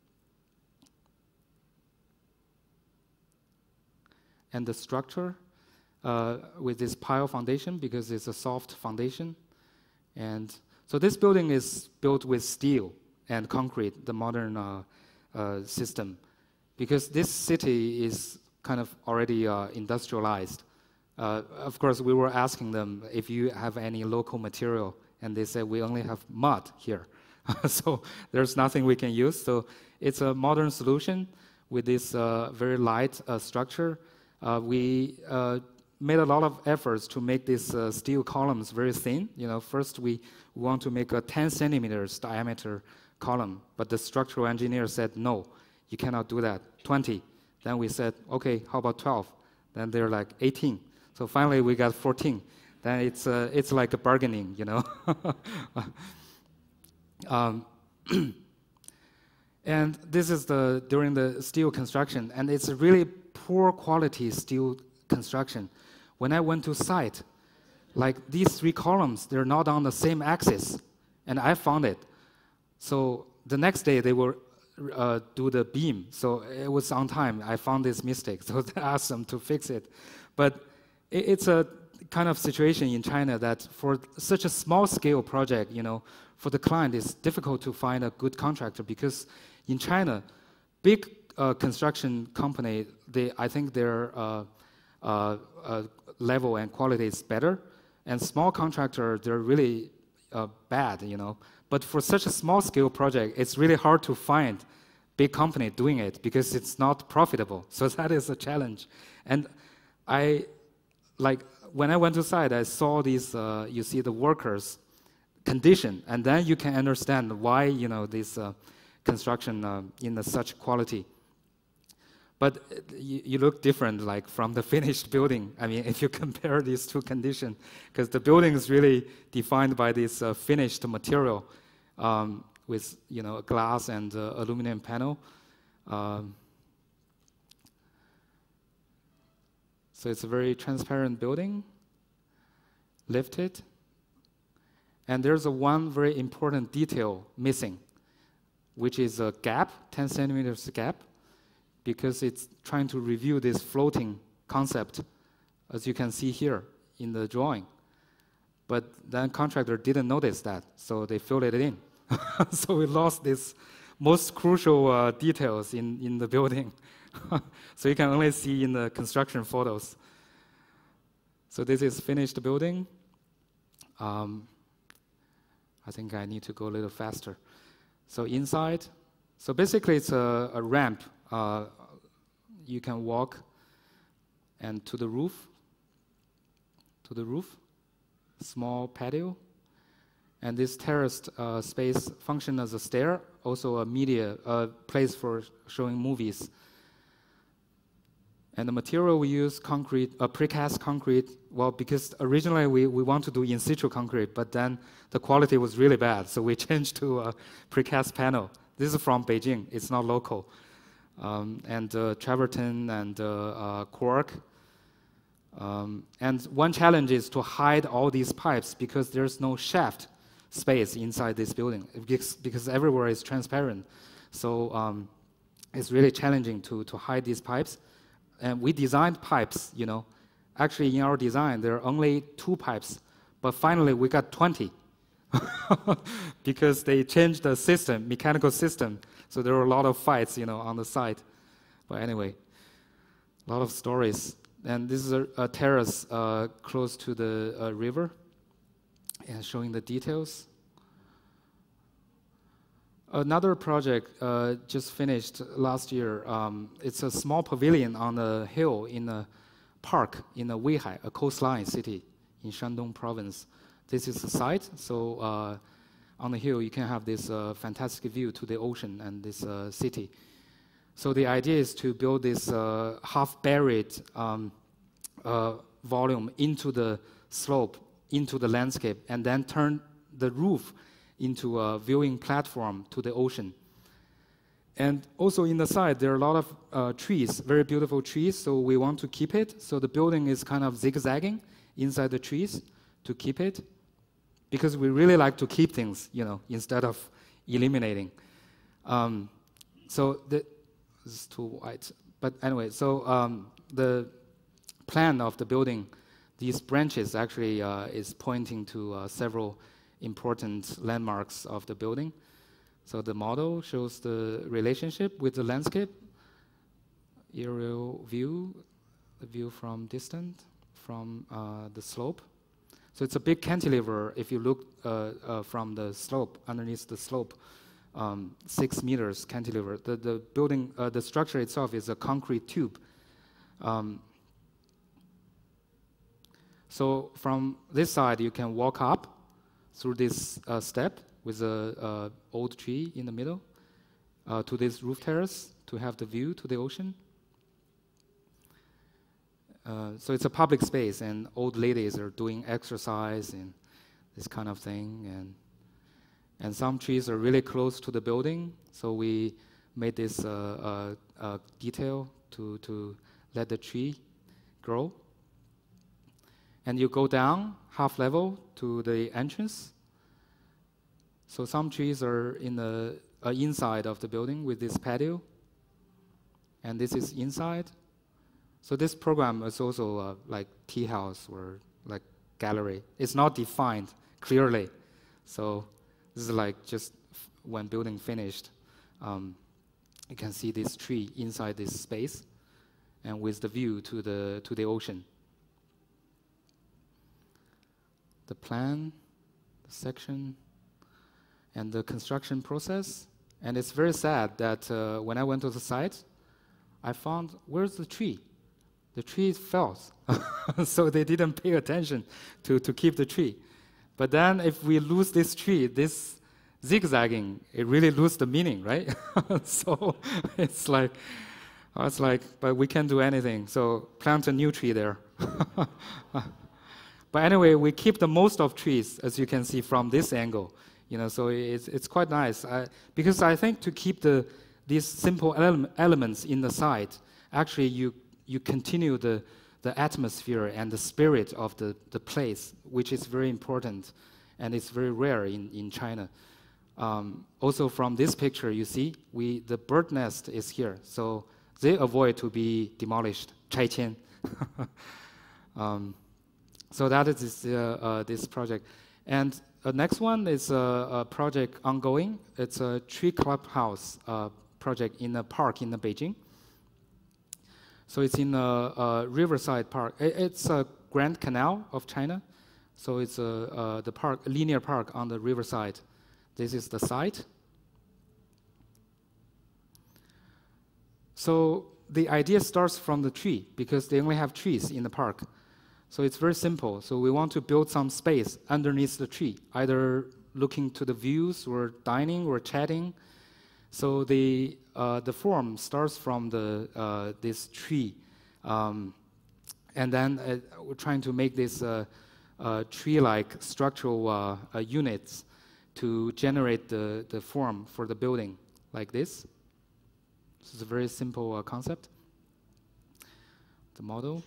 And the structure with this pile foundation, because it's a soft foundation. And so this building is built with steel and concrete, the modern system, because this city is kind of already industrialized. Of course, we were asking them if you have any local material, and they said we only have mud here. So there's nothing we can use. So it's a modern solution with this very light structure. We made a lot of efforts to make these steel columns very thin. You know, first we want to make a 10 centimeters diameter column, but the structural engineer said, no, you cannot do that, 20. Then we said, okay, how about 12? Then they're like 18. So finally we got 14. Then it's like a bargaining, you know. And this is during the steel construction, and it's a really poor quality steel construction. When I went to site, like these 3 columns, they're not on the same axis, and I found it. So the next day they will do the beam, so it was on time. I found this mistake, so I asked them to fix it. But it's a kind of situation in China that for such a small scale project, you know, for the client, it's difficult to find a good contractor, because in China, big construction company, I think their level and quality is better, and small contractor, they're really bad, you know. But for such a small scale project, it's really hard to find big company doing it because it's not profitable. So that is a challenge. And when I went to site, I saw these, you see the workers' condition, and then you can understand why, you know, this construction in such quality. But you look different, like from the finished building. I mean, if you compare these two conditions, because the building is really defined by this finished material with, you know, glass and aluminum panel. So it's a very transparent building, lifted. And there's one very important detail missing, which is a gap, 10 centimeters gap, because it's trying to review this floating concept, as you can see here in the drawing. But then contractor didn't notice that, so they filled it in. So we lost this most crucial details in the building. So you can only see in the construction photos. So this is finished building. I think I need to go a little faster. So inside, so basically it's a ramp. You can walk and to the roof, small patio. And this terraced space functions as a stair, also a media place for showing movies. And the material we use, concrete, precast concrete, well, because originally we want to do in situ concrete, but then the quality was really bad, so we changed to a precast panel. This is from Beijing, it's not local. And travertine and cork. And one challenge is to hide all these pipes because there's no shaft space inside this building because everywhere is transparent. So it's really challenging to hide these pipes. And we designed pipes, you know. Actually, in our design, there are only 2 pipes, but finally we got 20 because they changed the system, mechanical system. So there were a lot of fights, you know, on the site. But anyway, a lot of stories. And this is a terrace close to the river, and showing the details. Another project just finished last year. It's a small pavilion on a hill in a park in Weihai, a coastline city in Shandong province. This is the site. So on the hill, you can have this fantastic view to the ocean and this city. So the idea is to build this half-buried volume into the slope, into the landscape, and then turn the roof into a viewing platform to the ocean. And also in the side, there are a lot of trees, very beautiful trees, so we want to keep it. So the building is kind of zigzagging inside the trees to keep it, because we really like to keep things, you know, instead of eliminating. So this is too white. But anyway, so the plan of the building, these branches actually is pointing to several important landmarks of the building. So the model shows the relationship with the landscape, aerial view, the view from distant, from the slope. So it's a big cantilever if you look from the slope, underneath the slope, 6 meters cantilever. The building, the structure itself is a concrete tube. So from this side, you can walk up through this step with an old tree in the middle to this roof terrace to have the view to the ocean. So it's a public space, and old ladies are doing exercise and this kind of thing. And some trees are really close to the building, so we made this detail to let the tree grow. And you go down half level to the entrance. So some trees are in the inside of the building with this patio, and this is inside. So this program is also like tea house or like gallery. It's not defined clearly. So this is like just when building finished, you can see this tree inside this space, and with the view to the ocean. The plan, the section, and the construction process. And it's very sad that when I went to the site, I found, where's the tree? The tree fell. So they didn't pay attention to keep the tree. But then if we lose this tree, this zigzagging, it really loses the meaning, right? So it's like, but we can't do anything. So plant a new tree there. But anyway, we keep the most of trees, as you can see from this angle. You know, so it's quite nice. Because I think to keep these simple elements in the site, actually you continue the atmosphere and the spirit of the place, which is very important, and it's very rare in China. Also from this picture, you see, the bird nest is here, so they avoid to be demolished, 拆迁. So that is this project. And the next one is a project ongoing. It's a tree clubhouse project in a park in Beijing. So it's in a riverside park. It's a Grand Canal of China. So it's the park, linear park on the riverside. This is the site. So the idea starts from the tree, because they only have trees in the park. So it's very simple. So we want to build some space underneath the tree, either looking to the views or dining or chatting. So the form starts from this tree, and then we're trying to make this tree-like structural units to generate the form for the building, like this. This is a very simple concept. The model.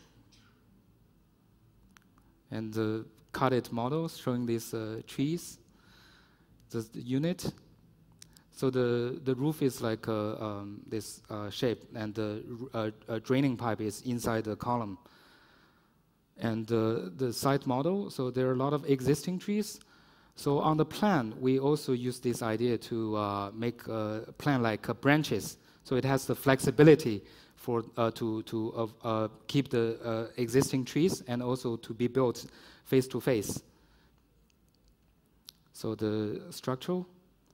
And the cut-it models showing these trees, the unit. So the roof is like this shape, and the draining pipe is inside the column. And the site model, so there are a lot of existing trees. So on the plan, we also use this idea to make a plan like branches. So it has the flexibility for to keep the existing trees and also to be built face to face. So the structural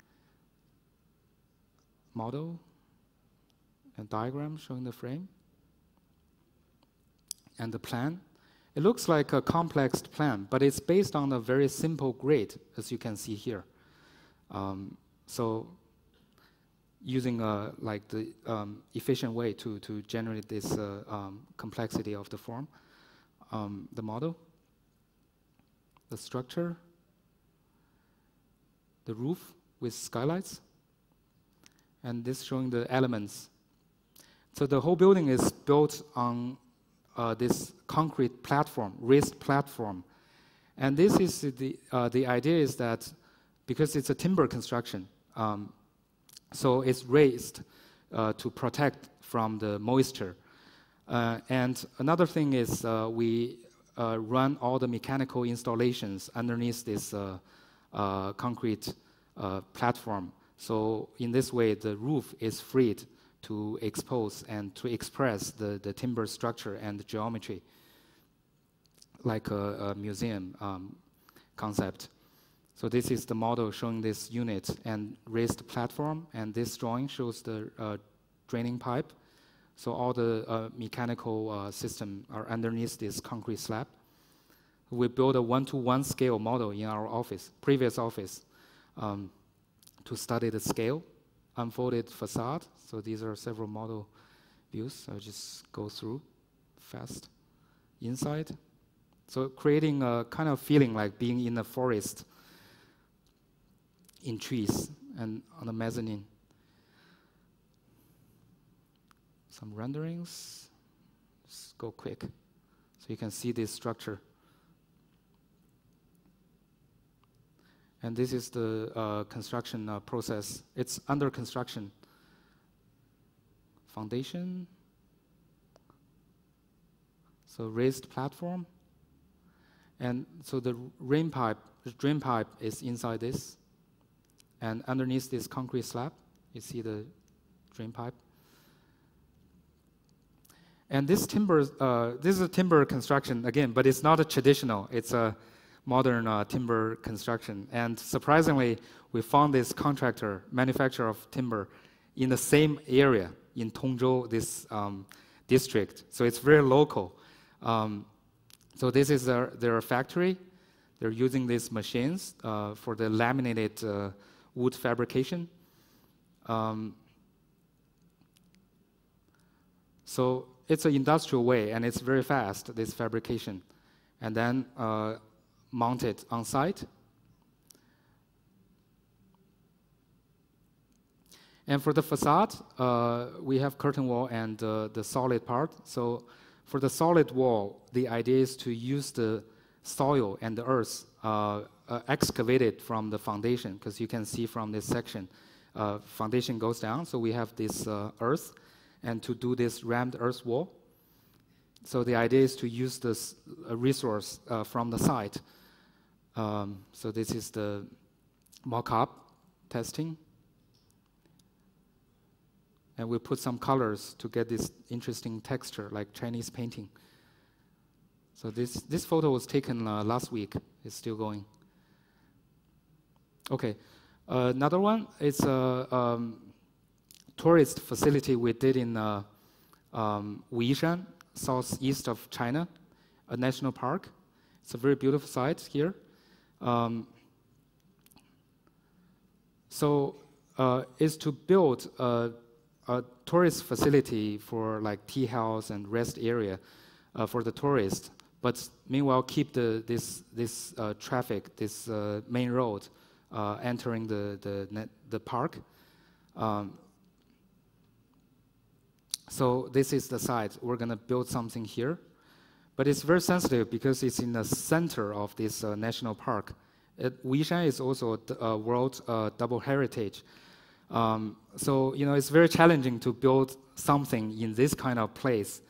model and diagram showing the frame and the plan. It looks like a complex plan, but it's based on a very simple grid, as you can see here. So using like the efficient way to generate this complexity of the form, the model, the structure, the roof with skylights, and this showing the elements. So the whole building is built on this concrete platform, raised platform. And this is the idea is that because it's a timber construction, so it's raised to protect from the moisture. And another thing is we run all the mechanical installations underneath this concrete platform. So in this way, the roof is freed to expose and to express the timber structure and the geometry, like a museum concept. So this is the model showing this unit and raised platform, and this drawing shows the draining pipe. So all the mechanical system are underneath this concrete slab. We built a 1-to-1 scale model in our office, previous office, to study the scale, unfolded facade. So these are several model views. I'll just go through fast. Inside. So creating a kind of feeling like being in a forest, in trees, and on the mezzanine. Some renderings. Just go quick. So you can see this structure. And this is the construction process. It's under construction. Foundation. So raised platform. And so the drain pipe is inside this. And underneath this concrete slab, you see the drain pipe. And this timber, this is a timber construction again, but it's not a traditional. It's a modern timber construction. And surprisingly, we found this contractor, manufacturer of timber, in the same area in Tongzhou, this district. So it's very local. So this is their factory. They're using these machines for the laminated wood fabrication. So it's an industrial way, and it's very fast, this fabrication. And then mounted on site. And for the facade, we have curtain wall and the solid part. So for the solid wall, the idea is to use the soil and the earth excavated from the foundation, because you can see from this section, foundation goes down, so we have this earth, and to do this rammed earth wall. So the idea is to use this resource from the site. So this is the mock-up testing. And we put some colors to get this interesting texture, like Chinese painting. So this photo was taken last week. It's still going. Okay, another one is a tourist facility we did in Wuyishan, southeast of China, a national park. It's a very beautiful site here. So is to build a tourist facility for like tea house and rest area for the tourists, but meanwhile keep this traffic, this main road entering the park. So this is the site. We're going to build something here. But it's very sensitive because it's in the center of this national park. Wuyishan is also a world double heritage. So, you know, it's very challenging to build something in this kind of place.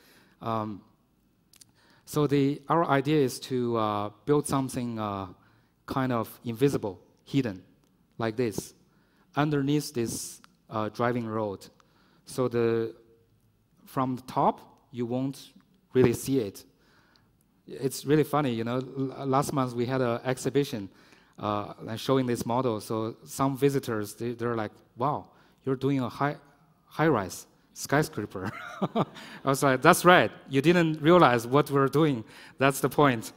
So our idea is to build something kind of invisible, hidden, like this, underneath this driving road. So from the top, you won't really see it. It's really funny, you know, last month we had an exhibition showing this model. So some visitors, they're like, wow, you're doing a high-rise skyscraper. I was like, that's right. You didn't realize what we're doing. That's the point.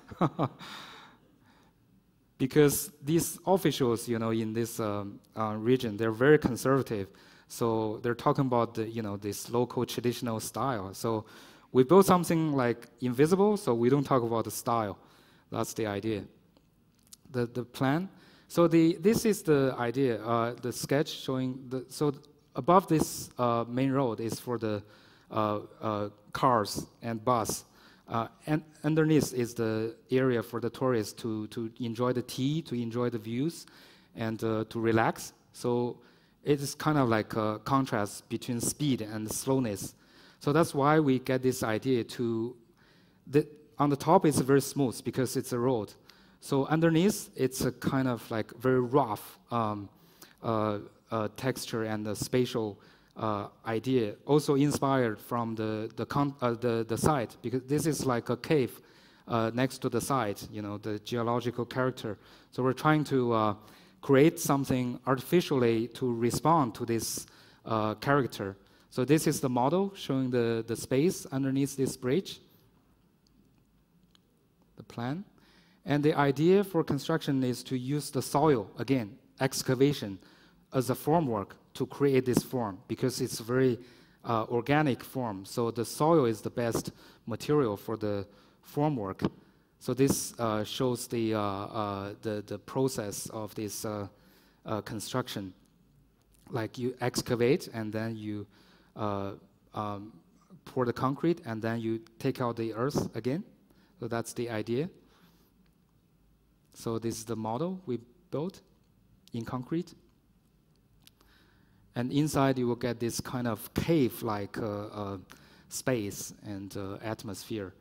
Because these officials, you know, in this region, they're very conservative. So they're talking about the, you know, this local traditional style. So we built something like invisible, so we don't talk about the style. That's the idea. The plan. So this is the idea. The sketch showing so above this main road is for the cars and bus. And underneath is the area for the tourists to enjoy the tea, to enjoy the views, and to relax. So it is kind of like a contrast between speed and slowness. So that's why we get this idea on the top it's very smooth because it's a road. So underneath it's a kind of like very rough texture and the spatial idea, also inspired from the site, because this is like a cave next to the site, you know, the geological character. So we're trying to create something artificially to respond to this character. So this is the model showing the space underneath this bridge, the plan. And the idea for construction is to use the soil, again, excavation, as a formwork to create this form, because it's a very organic form. So the soil is the best material for the formwork. So this shows the process of this construction. Like you excavate, and then you pour the concrete, and then you take out the earth again. So that's the idea. So this is the model we built in concrete. And inside you will get this kind of cave-like space and atmosphere.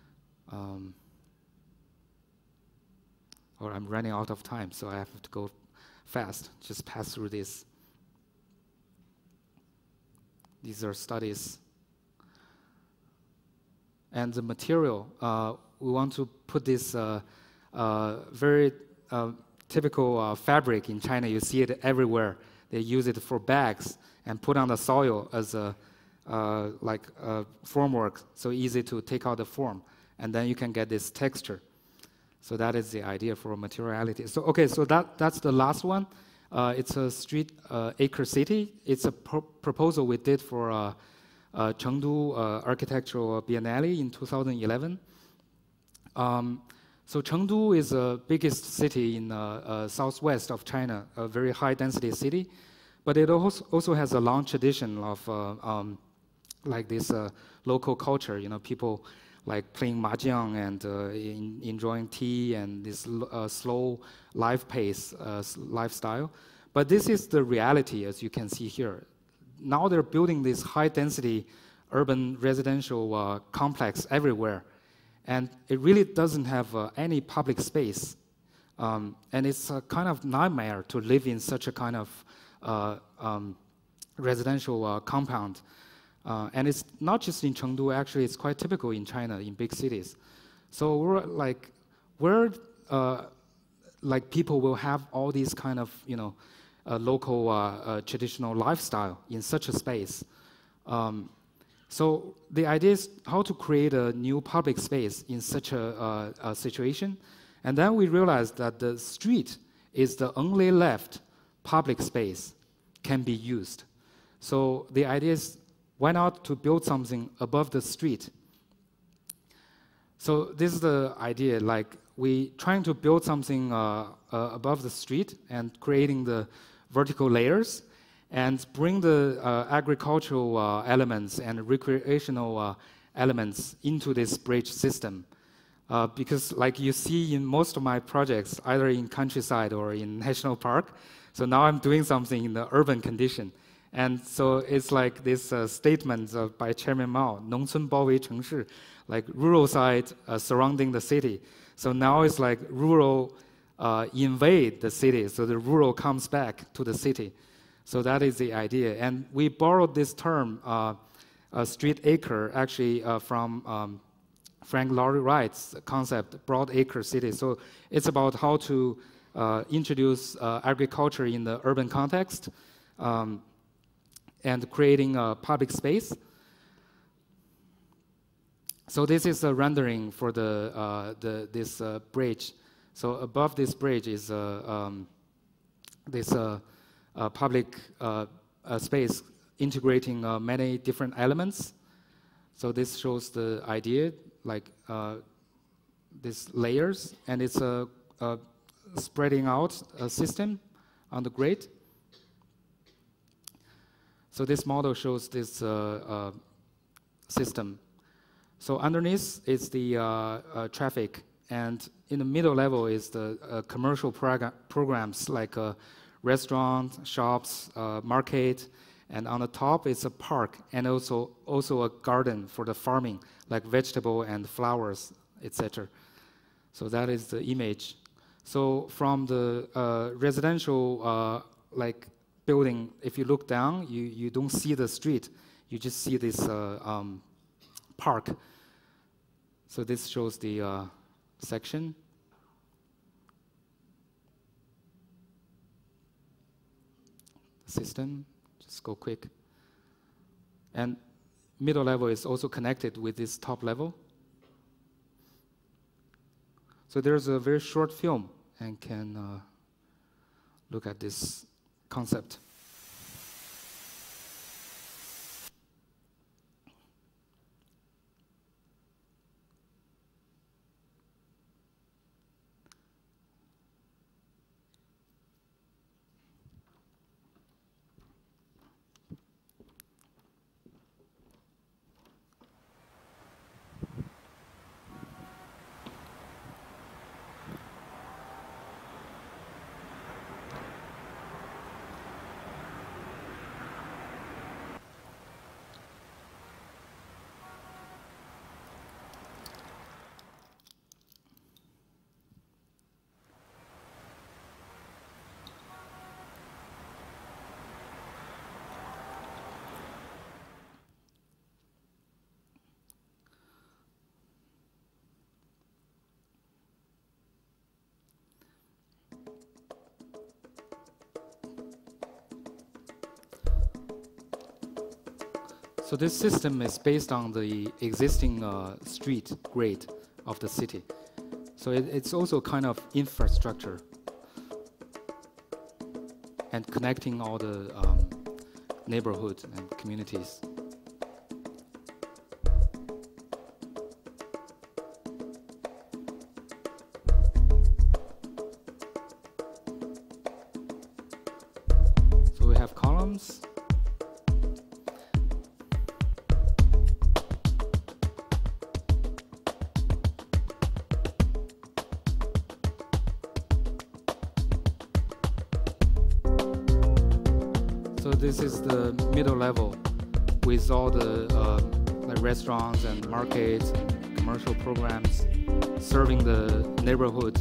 Or I'm running out of time, so I have to go fast. Just pass through this. These are studies. And the material, we want to put this very typical fabric in China. You see it everywhere. They use it for bags and put on the soil as a formwork, so easy to take out the form. And then you can get this texture. So that is the idea for materiality. So okay, so that's the last one. It's a street acre city. It's a proposal we did for Chengdu Architectural Biennale in 2011. So Chengdu is the biggest city in southwest of China, a very high density city, but it also has a long tradition of like this local culture. You know, people like playing mahjong and enjoying tea and this slow life pace lifestyle. But this is the reality, as you can see here. Now they're building this high density urban residential complex everywhere. And it really doesn't have any public space. And it's a kind of nightmare to live in such a kind of residential compound. And it's not just in Chengdu, actually, it's quite typical in China, in big cities. So where people will have all these kind of, you know, local traditional lifestyle in such a space. So the idea is how to create a new public space in such a situation. And then we realized that the street is the only left public space can be used. So the idea is, why not to build something above the street? So this is the idea, like we trying to build something above the street and creating the vertical layers, and bring the agricultural elements and recreational elements into this bridge system. Because like you see in most of my projects, either in countryside or in national park, so now I'm doing something in the urban condition. And so it's like this statement by Chairman Mao, 农村包围城市, like rural side surrounding the city. So now it's like rural invade the city, so the rural comes back to the city. So that is the idea. And we borrowed this term street acre, actually from Frank Lloyd Wright's concept, broad acre city. So it's about how to introduce agriculture in the urban context and creating a public space. So this is a rendering for this bridge. So above this bridge is this public space integrating many different elements. So this shows the idea, like these layers, and it's a spreading out system on the grid. So this model shows this system. So underneath is the traffic, and in the middle level is the commercial programs like restaurants, shops, market, and on the top is a park and also a garden for the farming, like vegetable and flowers, etc. So that is the image. So from the residential like building, if you look down, you don't see the street, you just see this park. So this shows the section. System, just go quick. And middle level is also connected with this top level. So there's a very short film and can look at this concept. So this system is based on the existing street grid of the city. So it's also kind of infrastructure and connecting all the neighborhoods and communities. So we have columns. So this is the middle level with all the like restaurants and markets and commercial programs serving the neighborhood.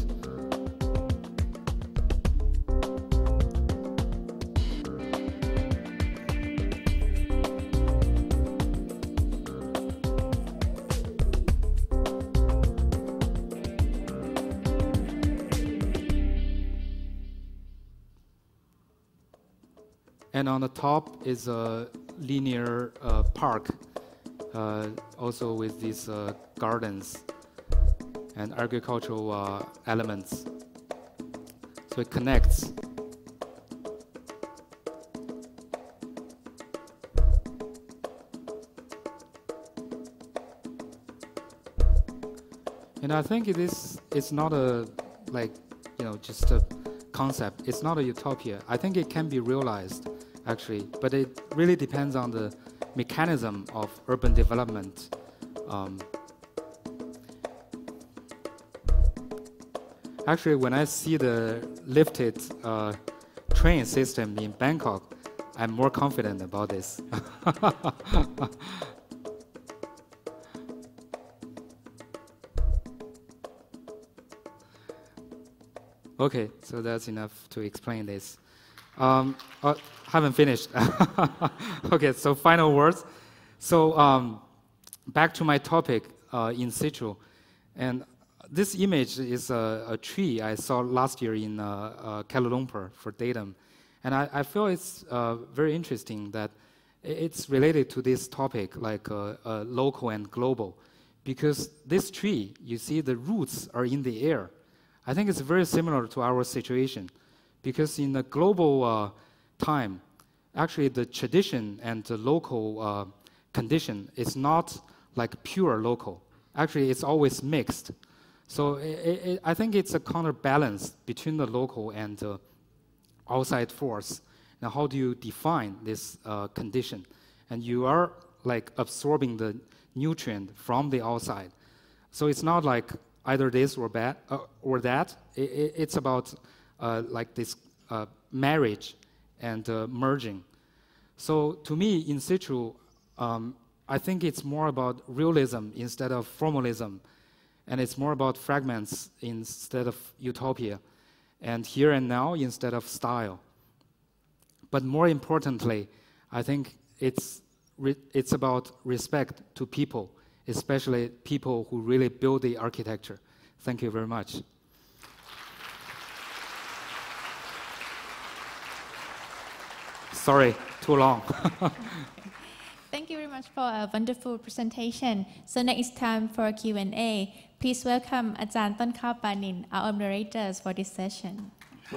And on the top is a linear park, also with these gardens and agricultural elements. So it connects. And I think it's not a, like, just a concept. It's not a utopia. I think it can be realized, actually, but it really depends on the mechanism of urban development. Actually, when I see the lifted train system in Bangkok, I'm more confident about this. Okay, so that's enough to explain this. Haven't finished. Okay, so final words. So back to my topic, in situ. And this image is a tree I saw last year in Kuala Lumpur for Datum. And I feel it's very interesting that it's related to this topic, like local and global. Because this tree, you see the roots are in the air. I think it's very similar to our situation. Because in the global time, actually the tradition and the local condition is not like pure local. Actually, it's always mixed. So I think it's a counterbalance between the local and the outside force. Now, how do you define this condition? And you are like absorbing the nutrient from the outside. So it's not like either this or that. It's about like this marriage and merging. So to me, in situ, I think it's more about realism instead of formalism, and it's more about fragments instead of utopia, and here and now instead of style. But more importantly, I think it's about respect to people, especially people who really build the architecture. Thank you very much. Sorry, too long. Thank you very much for a wonderful presentation. So now it's time for a Q&A. Please welcome Ajahn Thonkhao Panin, our moderators for this session.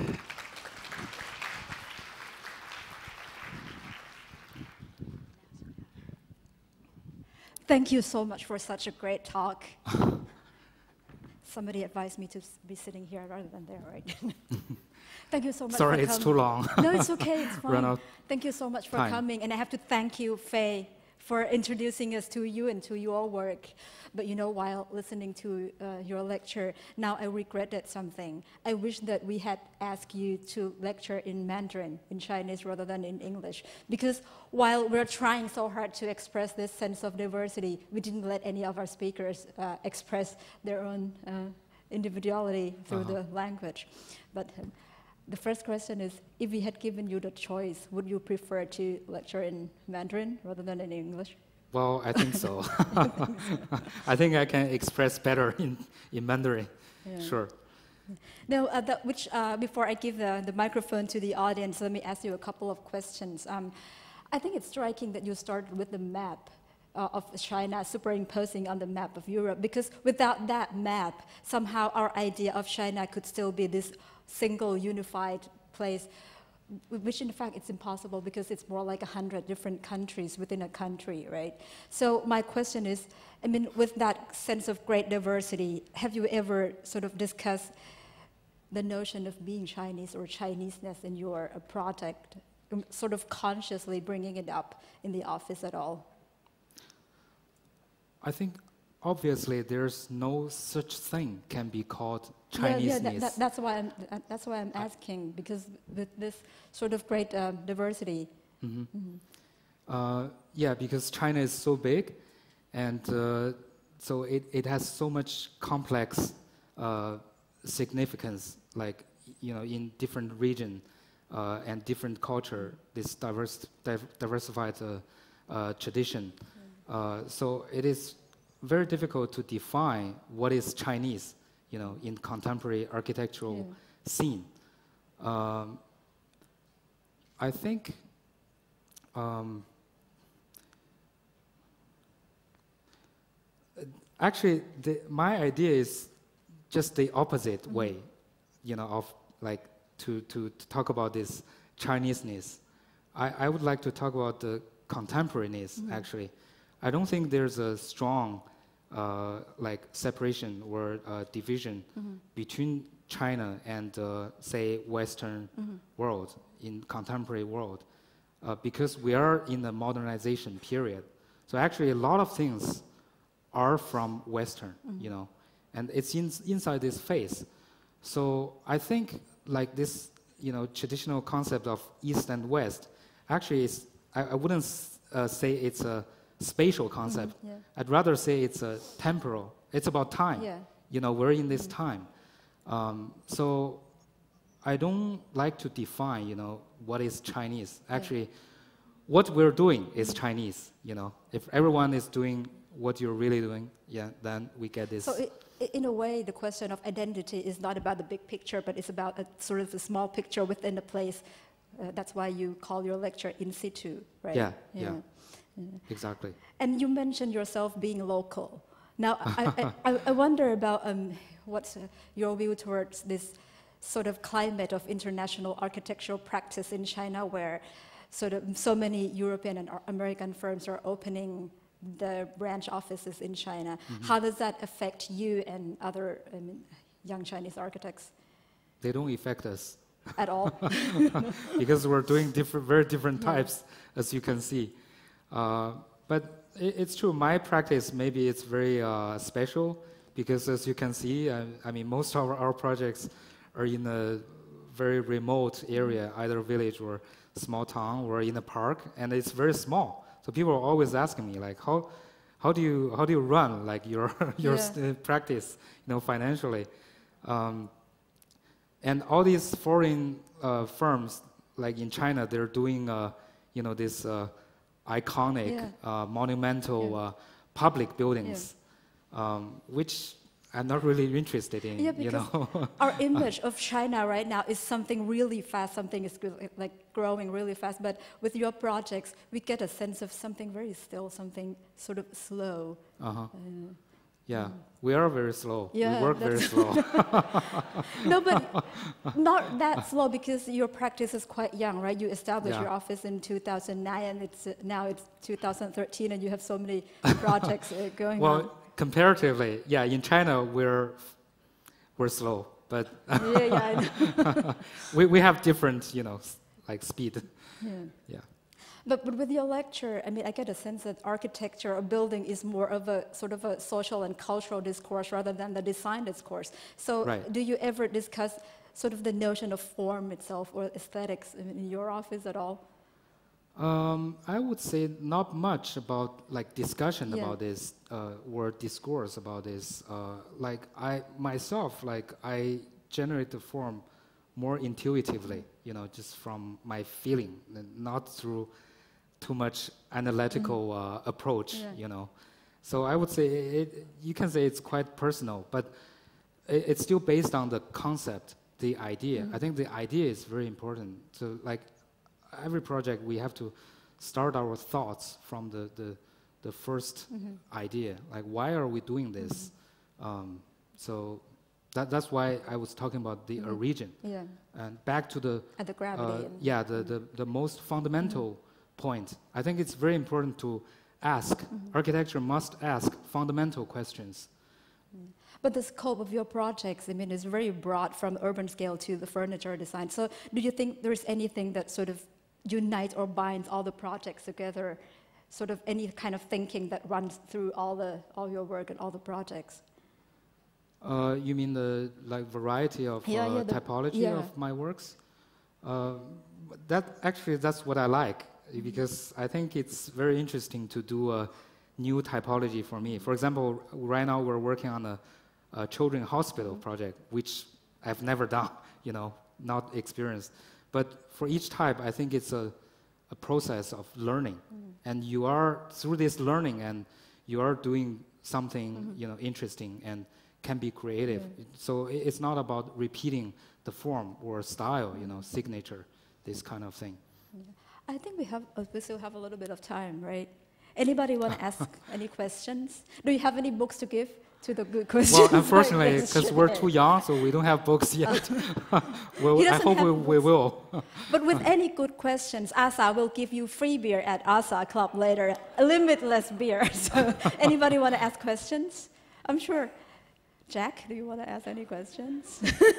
Thank you so much for such a great talk. Somebody advised me to be sitting here rather than there, right? Thank you so much. Sorry, for it's coming. too long. No, it's okay. It's Run fine. out Thank you so much for time. coming. And I have to thank you, Faye, for introducing us to you and to your work. But you know, while listening to your lecture, now I regretted something. I wish that we had asked you to lecture in Mandarin, in Chinese, rather than in English. Because while we're trying so hard to express this sense of diversity, we didn't let any of our speakers express their own individuality through the language. But the first question is, if we had given you the choice, would you prefer to lecture in Mandarin rather than in English? Well, I think so. I think I can express better in Mandarin. Yeah. Sure. Now, before I give the microphone to the audience, let me ask you a couple of questions. I think it's striking that you started with the map of China superimposing on the map of Europe, because without that map, somehow our idea of China could still be this single unified place, which in fact it's impossible because it's more like 100 different countries within a country, right? So my question is, I mean, with that sense of great diversity, have you ever sort of discussed the notion of being Chinese or Chineseness in your project, sort of consciously bringing it up in the office at all? I think obviously there's no such thing can be called Chineseness. Yeah, that's why I'm asking, because with this sort of great diversity. Mm-hmm. Mm-hmm. Yeah, because China is so big, and so it has so much complex significance, like, you know, in different region and different culture, this diversified tradition. So it is very difficult to define what is Chinese, you know, in contemporary architectural scene. I think actually my idea is just the opposite way, you know, of like to talk about this Chineseness. I would like to talk about the contemporariness, actually. I don't think there's a strong like separation or division between China and say Western world, in contemporary world, because we are in the modernization period. So actually a lot of things are from Western, you know, and it's inside this phase. So I think like this, you know, traditional concept of East and West actually is, I wouldn't say it's a spatial concept. I'd rather say it's a temporal. It's about time. You know, we're in this time. So I don't like to define, you know, what is Chinese. Actually, what we're doing is Chinese. If everyone is doing what you're really doing, then we get this. So in a way, the question of identity is not about the big picture, but it's about a sort of a small picture within a place. That's why you call your lecture in situ, right? Yeah. Exactly. And you mentioned yourself being local. Now, I wonder about what's your view towards this sort of climate of international architectural practice in China, where so many European and American firms are opening the branch offices in China. How does that affect you and other young Chinese architects? They don't affect us at all, because we're doing very different types, as you can see. But it's true. My practice, maybe it's very special, because as you can see, most of our projects are in a very remote area, either village or small town, or in a park, and it's very small. So people are always asking me, like, how do you run like your practice, financially? And all these foreign firms, like in China, they're doing, this iconic, monumental public buildings, which I'm not really interested in. Because our image of China right now is something really fast. Something is growing really fast. But with your projects, we get a sense of something very still, something sort of slow. We are very slow. Yeah, we work very slow. No, but not that slow, because your practice is quite young, right? You established your office in 2009, and now it's 2013, and you have so many projects going on. Well, comparatively, in China we're slow, but I know. we have different, speed. Yeah. But with your lecture, I get a sense that architecture or building is more of a sort of a social and cultural discourse rather than the design discourse. So do you ever discuss sort of the notion of form itself or aesthetics in your office at all? I would say not much about discussion about this or discourse about this. I myself, I generate the form more intuitively, just from my feeling, not through too much analytical approach, So I would say you can say it's quite personal, but it's still based on the concept, the idea. I think the idea is very important. So every project, we have to start our thoughts from the first idea. Why are we doing this? So that's why I was talking about the origin. And back to the gravity. The most fundamental point. I think it's very important to ask. Architecture must ask fundamental questions. But the scope of your projects, is very broad, from urban scale to the furniture design. So do you think there's anything that sort of unites or binds all the projects together, sort of any kind of thinking that runs through all your work and all the projects? You mean the variety of typology of my works? That's what I like, because I think it's very interesting to do a new typology for me. For example, right now we're working on a children's hospital project, which I've never done, not experienced. But for each type, I think it's a process of learning, and you are through this learning, and you are doing something interesting and can be creative. So it's not about repeating the form or style, signature, this kind of thing. I think we still have a little bit of time, right? Anybody want to ask any questions? Do you have any books to give to the good questions? Well, unfortunately, because we're too young, so we don't have books yet. I hope we will. But with any good questions, Asa will give you free beer at Asa Club later, limitless beer. So anybody want to ask questions? I'm sure. Jack, do you want to ask any questions?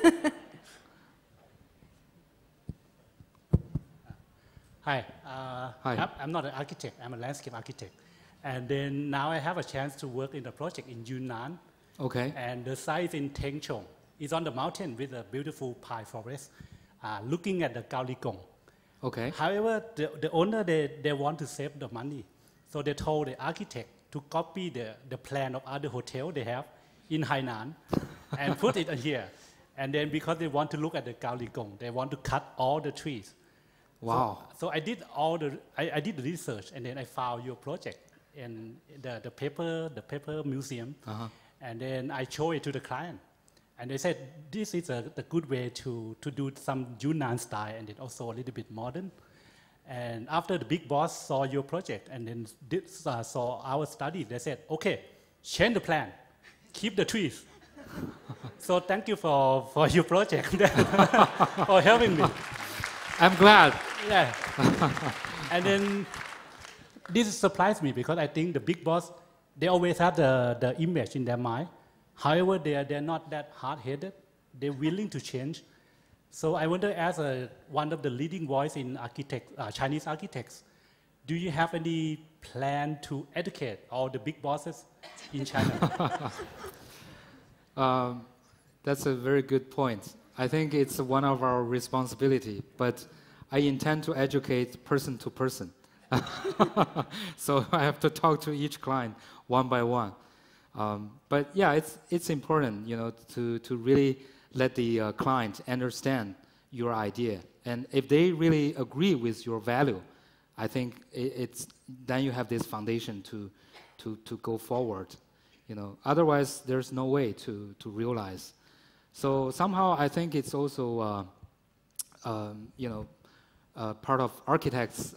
Hi. Hi. I'm not an architect. I'm a landscape architect. And then now I have a chance to work in a project in Yunnan. Okay. And the site is in Tengchong. It's on the mountain with a beautiful pine forest, looking at the Gaoligong. Okay. However, the owner, they want to save the money. So they told the architect to copy the plan of other hotel they have in Hainan and put it here. And then because they want to look at the Gaoligong, they want to cut all the trees. Wow. So I did I did the research, and then I found your project in the paper museum, and then I show it to the client, and they said this is the good way to do some Yunnan style, and then also a little bit modern. And after the big boss saw your project and then saw our study, they said, okay, change the plan, keep the trees. So thank you for your project, for helping me. I'm glad. Yeah. And then this surprised me because I think the big boss, they always have the image in their mind. However, they're not that hard-headed. They're willing to change. So I wonder, as one of the leading voice in Chinese architects, do you have any plan to educate all the big bosses in China? That's a very good point. I think it's one of our responsibility, but I intend to educate person to person. So I have to talk to each client one by one. But yeah, it's important, to really let the client understand your idea. And if they really agree with your value, I think then you have this foundation to go forward. Otherwise there's no way to realize. So somehow I think it's also part of architects'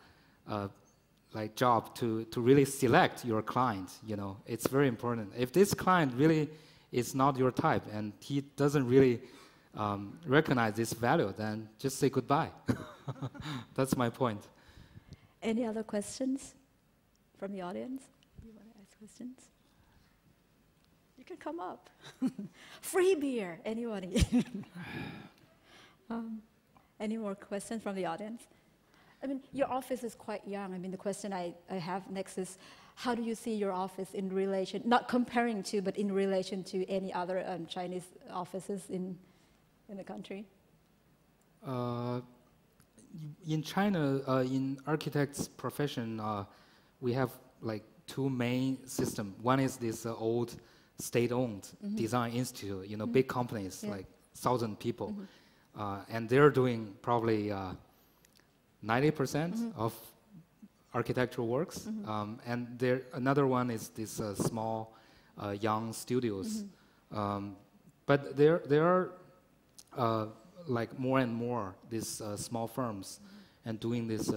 job to really select your client. It's very important. If this client really is not your type and he doesn't really recognize this value, then just say goodbye. That's my point. Any other questions from the audience? You want to ask questions? You can come up. Free beer, anybody? Any more questions from the audience? I mean, your office is quite young. I mean, the question I have next is, how do you see your office in relation, not comparing to, but in relation to any other Chinese offices in the country? In China, in architects' profession, we have two main systems. One is this old state-owned design institute, big companies, like 1,000 people. And they're doing probably 90% of architectural works. And another one is this small, young studios. But there are more and more these small firms and doing this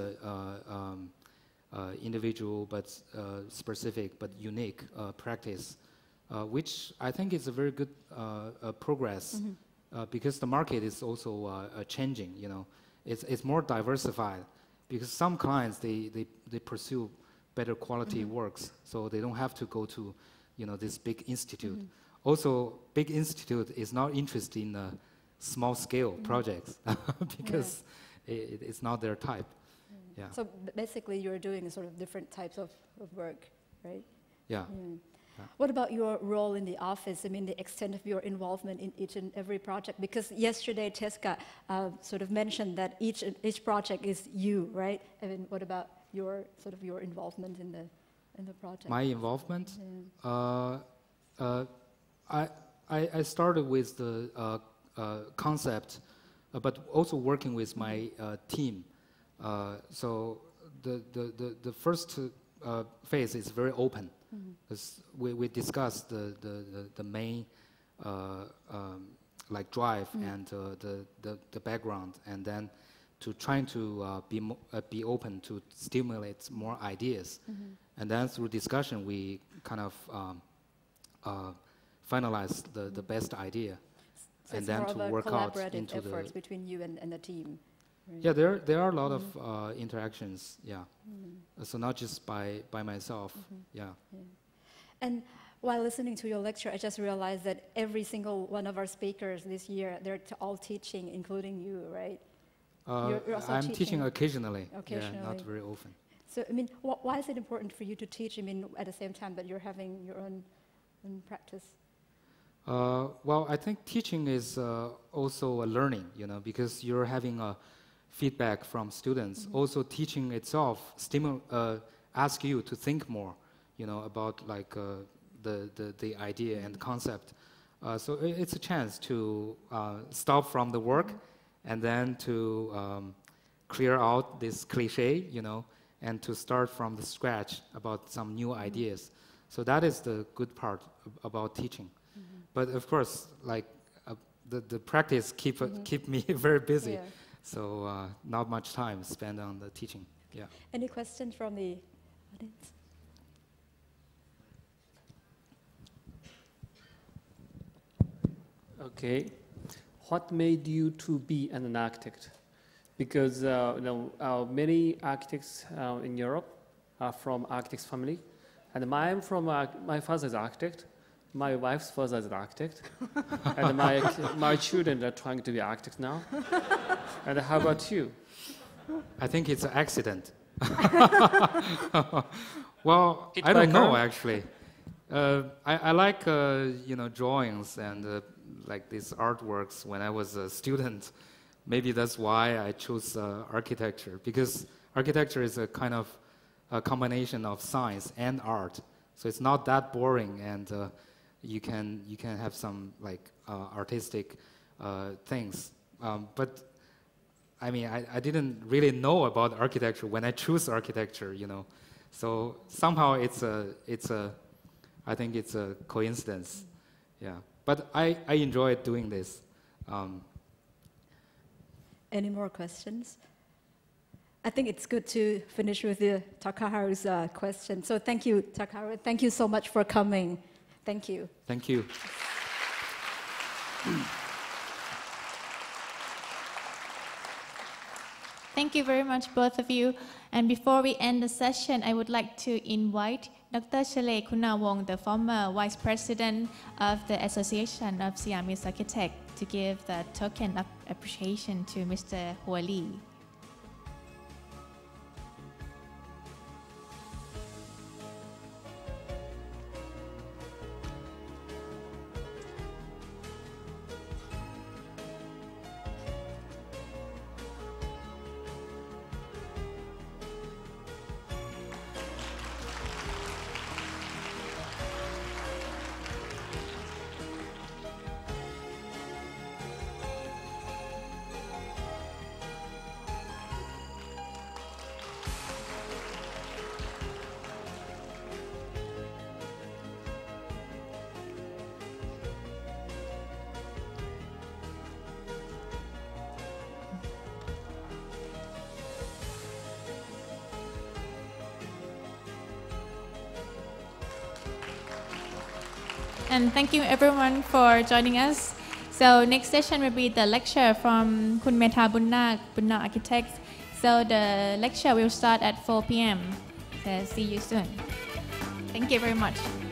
individual but specific but unique practice, which I think is a very good progress because the market is also changing. It's more diversified because some clients they pursue better quality works, so they don't have to go to this big institute. Also, big institute is not interested in small scale projects because it's not their type. Yeah. So basically, you're doing sort of different types of work, right? Yeah. What about your role in the office? I mean, the extent of your involvement in each and every project. Because yesterday, Teska sort of mentioned that each project is you, right? I mean, what about your involvement in the project? My involvement? I started with the concept, but also working with my team. So the first phase is very open. Because we discussed the main drive and the background, and then to trying to be open to stimulate more ideas, and then through discussion we kind of finalize the best idea, So and then to work out into efforts between you and the team. Right? Yeah, there are a lot of interactions. Yeah, so not just by myself. Yeah. And while listening to your lecture, I just realized that every single one of our speakers this year, they're all teaching, including you, right? You're also I'm teaching occasionally. Occasionally. Yeah, not very often. So, I mean, why is it important for you to teach, I mean, at the same time that you're having your own practice? Well, I think teaching is also a learning, because you're having a feedback from students. Also, teaching itself ask you to think more, about the idea and concept. So it's a chance to stop from the work and then to clear out this cliche, and to start from the scratch about some new ideas. So that is the good part about teaching. But of course, like the practice keep me very busy. Yeah. So not much time spent on the teaching. Yeah. Any questions from the audience? Okay. What made you to be an architect? Because many architects in Europe are from architects family, and my father is architect, my wife's father is an architect, and my children are trying to be architects now. And how about you? I think it's an accident. Well, I don't know actually. I like drawings and like these artworks when I was a student. Maybe that's why I chose architecture, because architecture is a kind of a combination of science and art. So it's not that boring, and you can have some like artistic things. But I mean, I didn't really know about architecture when I chose architecture, So somehow I think it's a coincidence, yeah. But I enjoy doing this. Any more questions? I think it's good to finish with the Takaharu's question. So thank you, Takaharu. Thank you so much for coming. Thank you. Thank you. Thank you very much, both of you. And before we end the session, I would like to invite Dr. Chalay Kunawong, the former Vice President of the Association of Siamese Architects, to give the token of appreciation to Mr. Hua Lee. And thank you everyone for joining us. So next session will be the lecture from Kun Meta Bunnak Architects. So the lecture will start at 4 p.m. So see you soon. Thank you very much.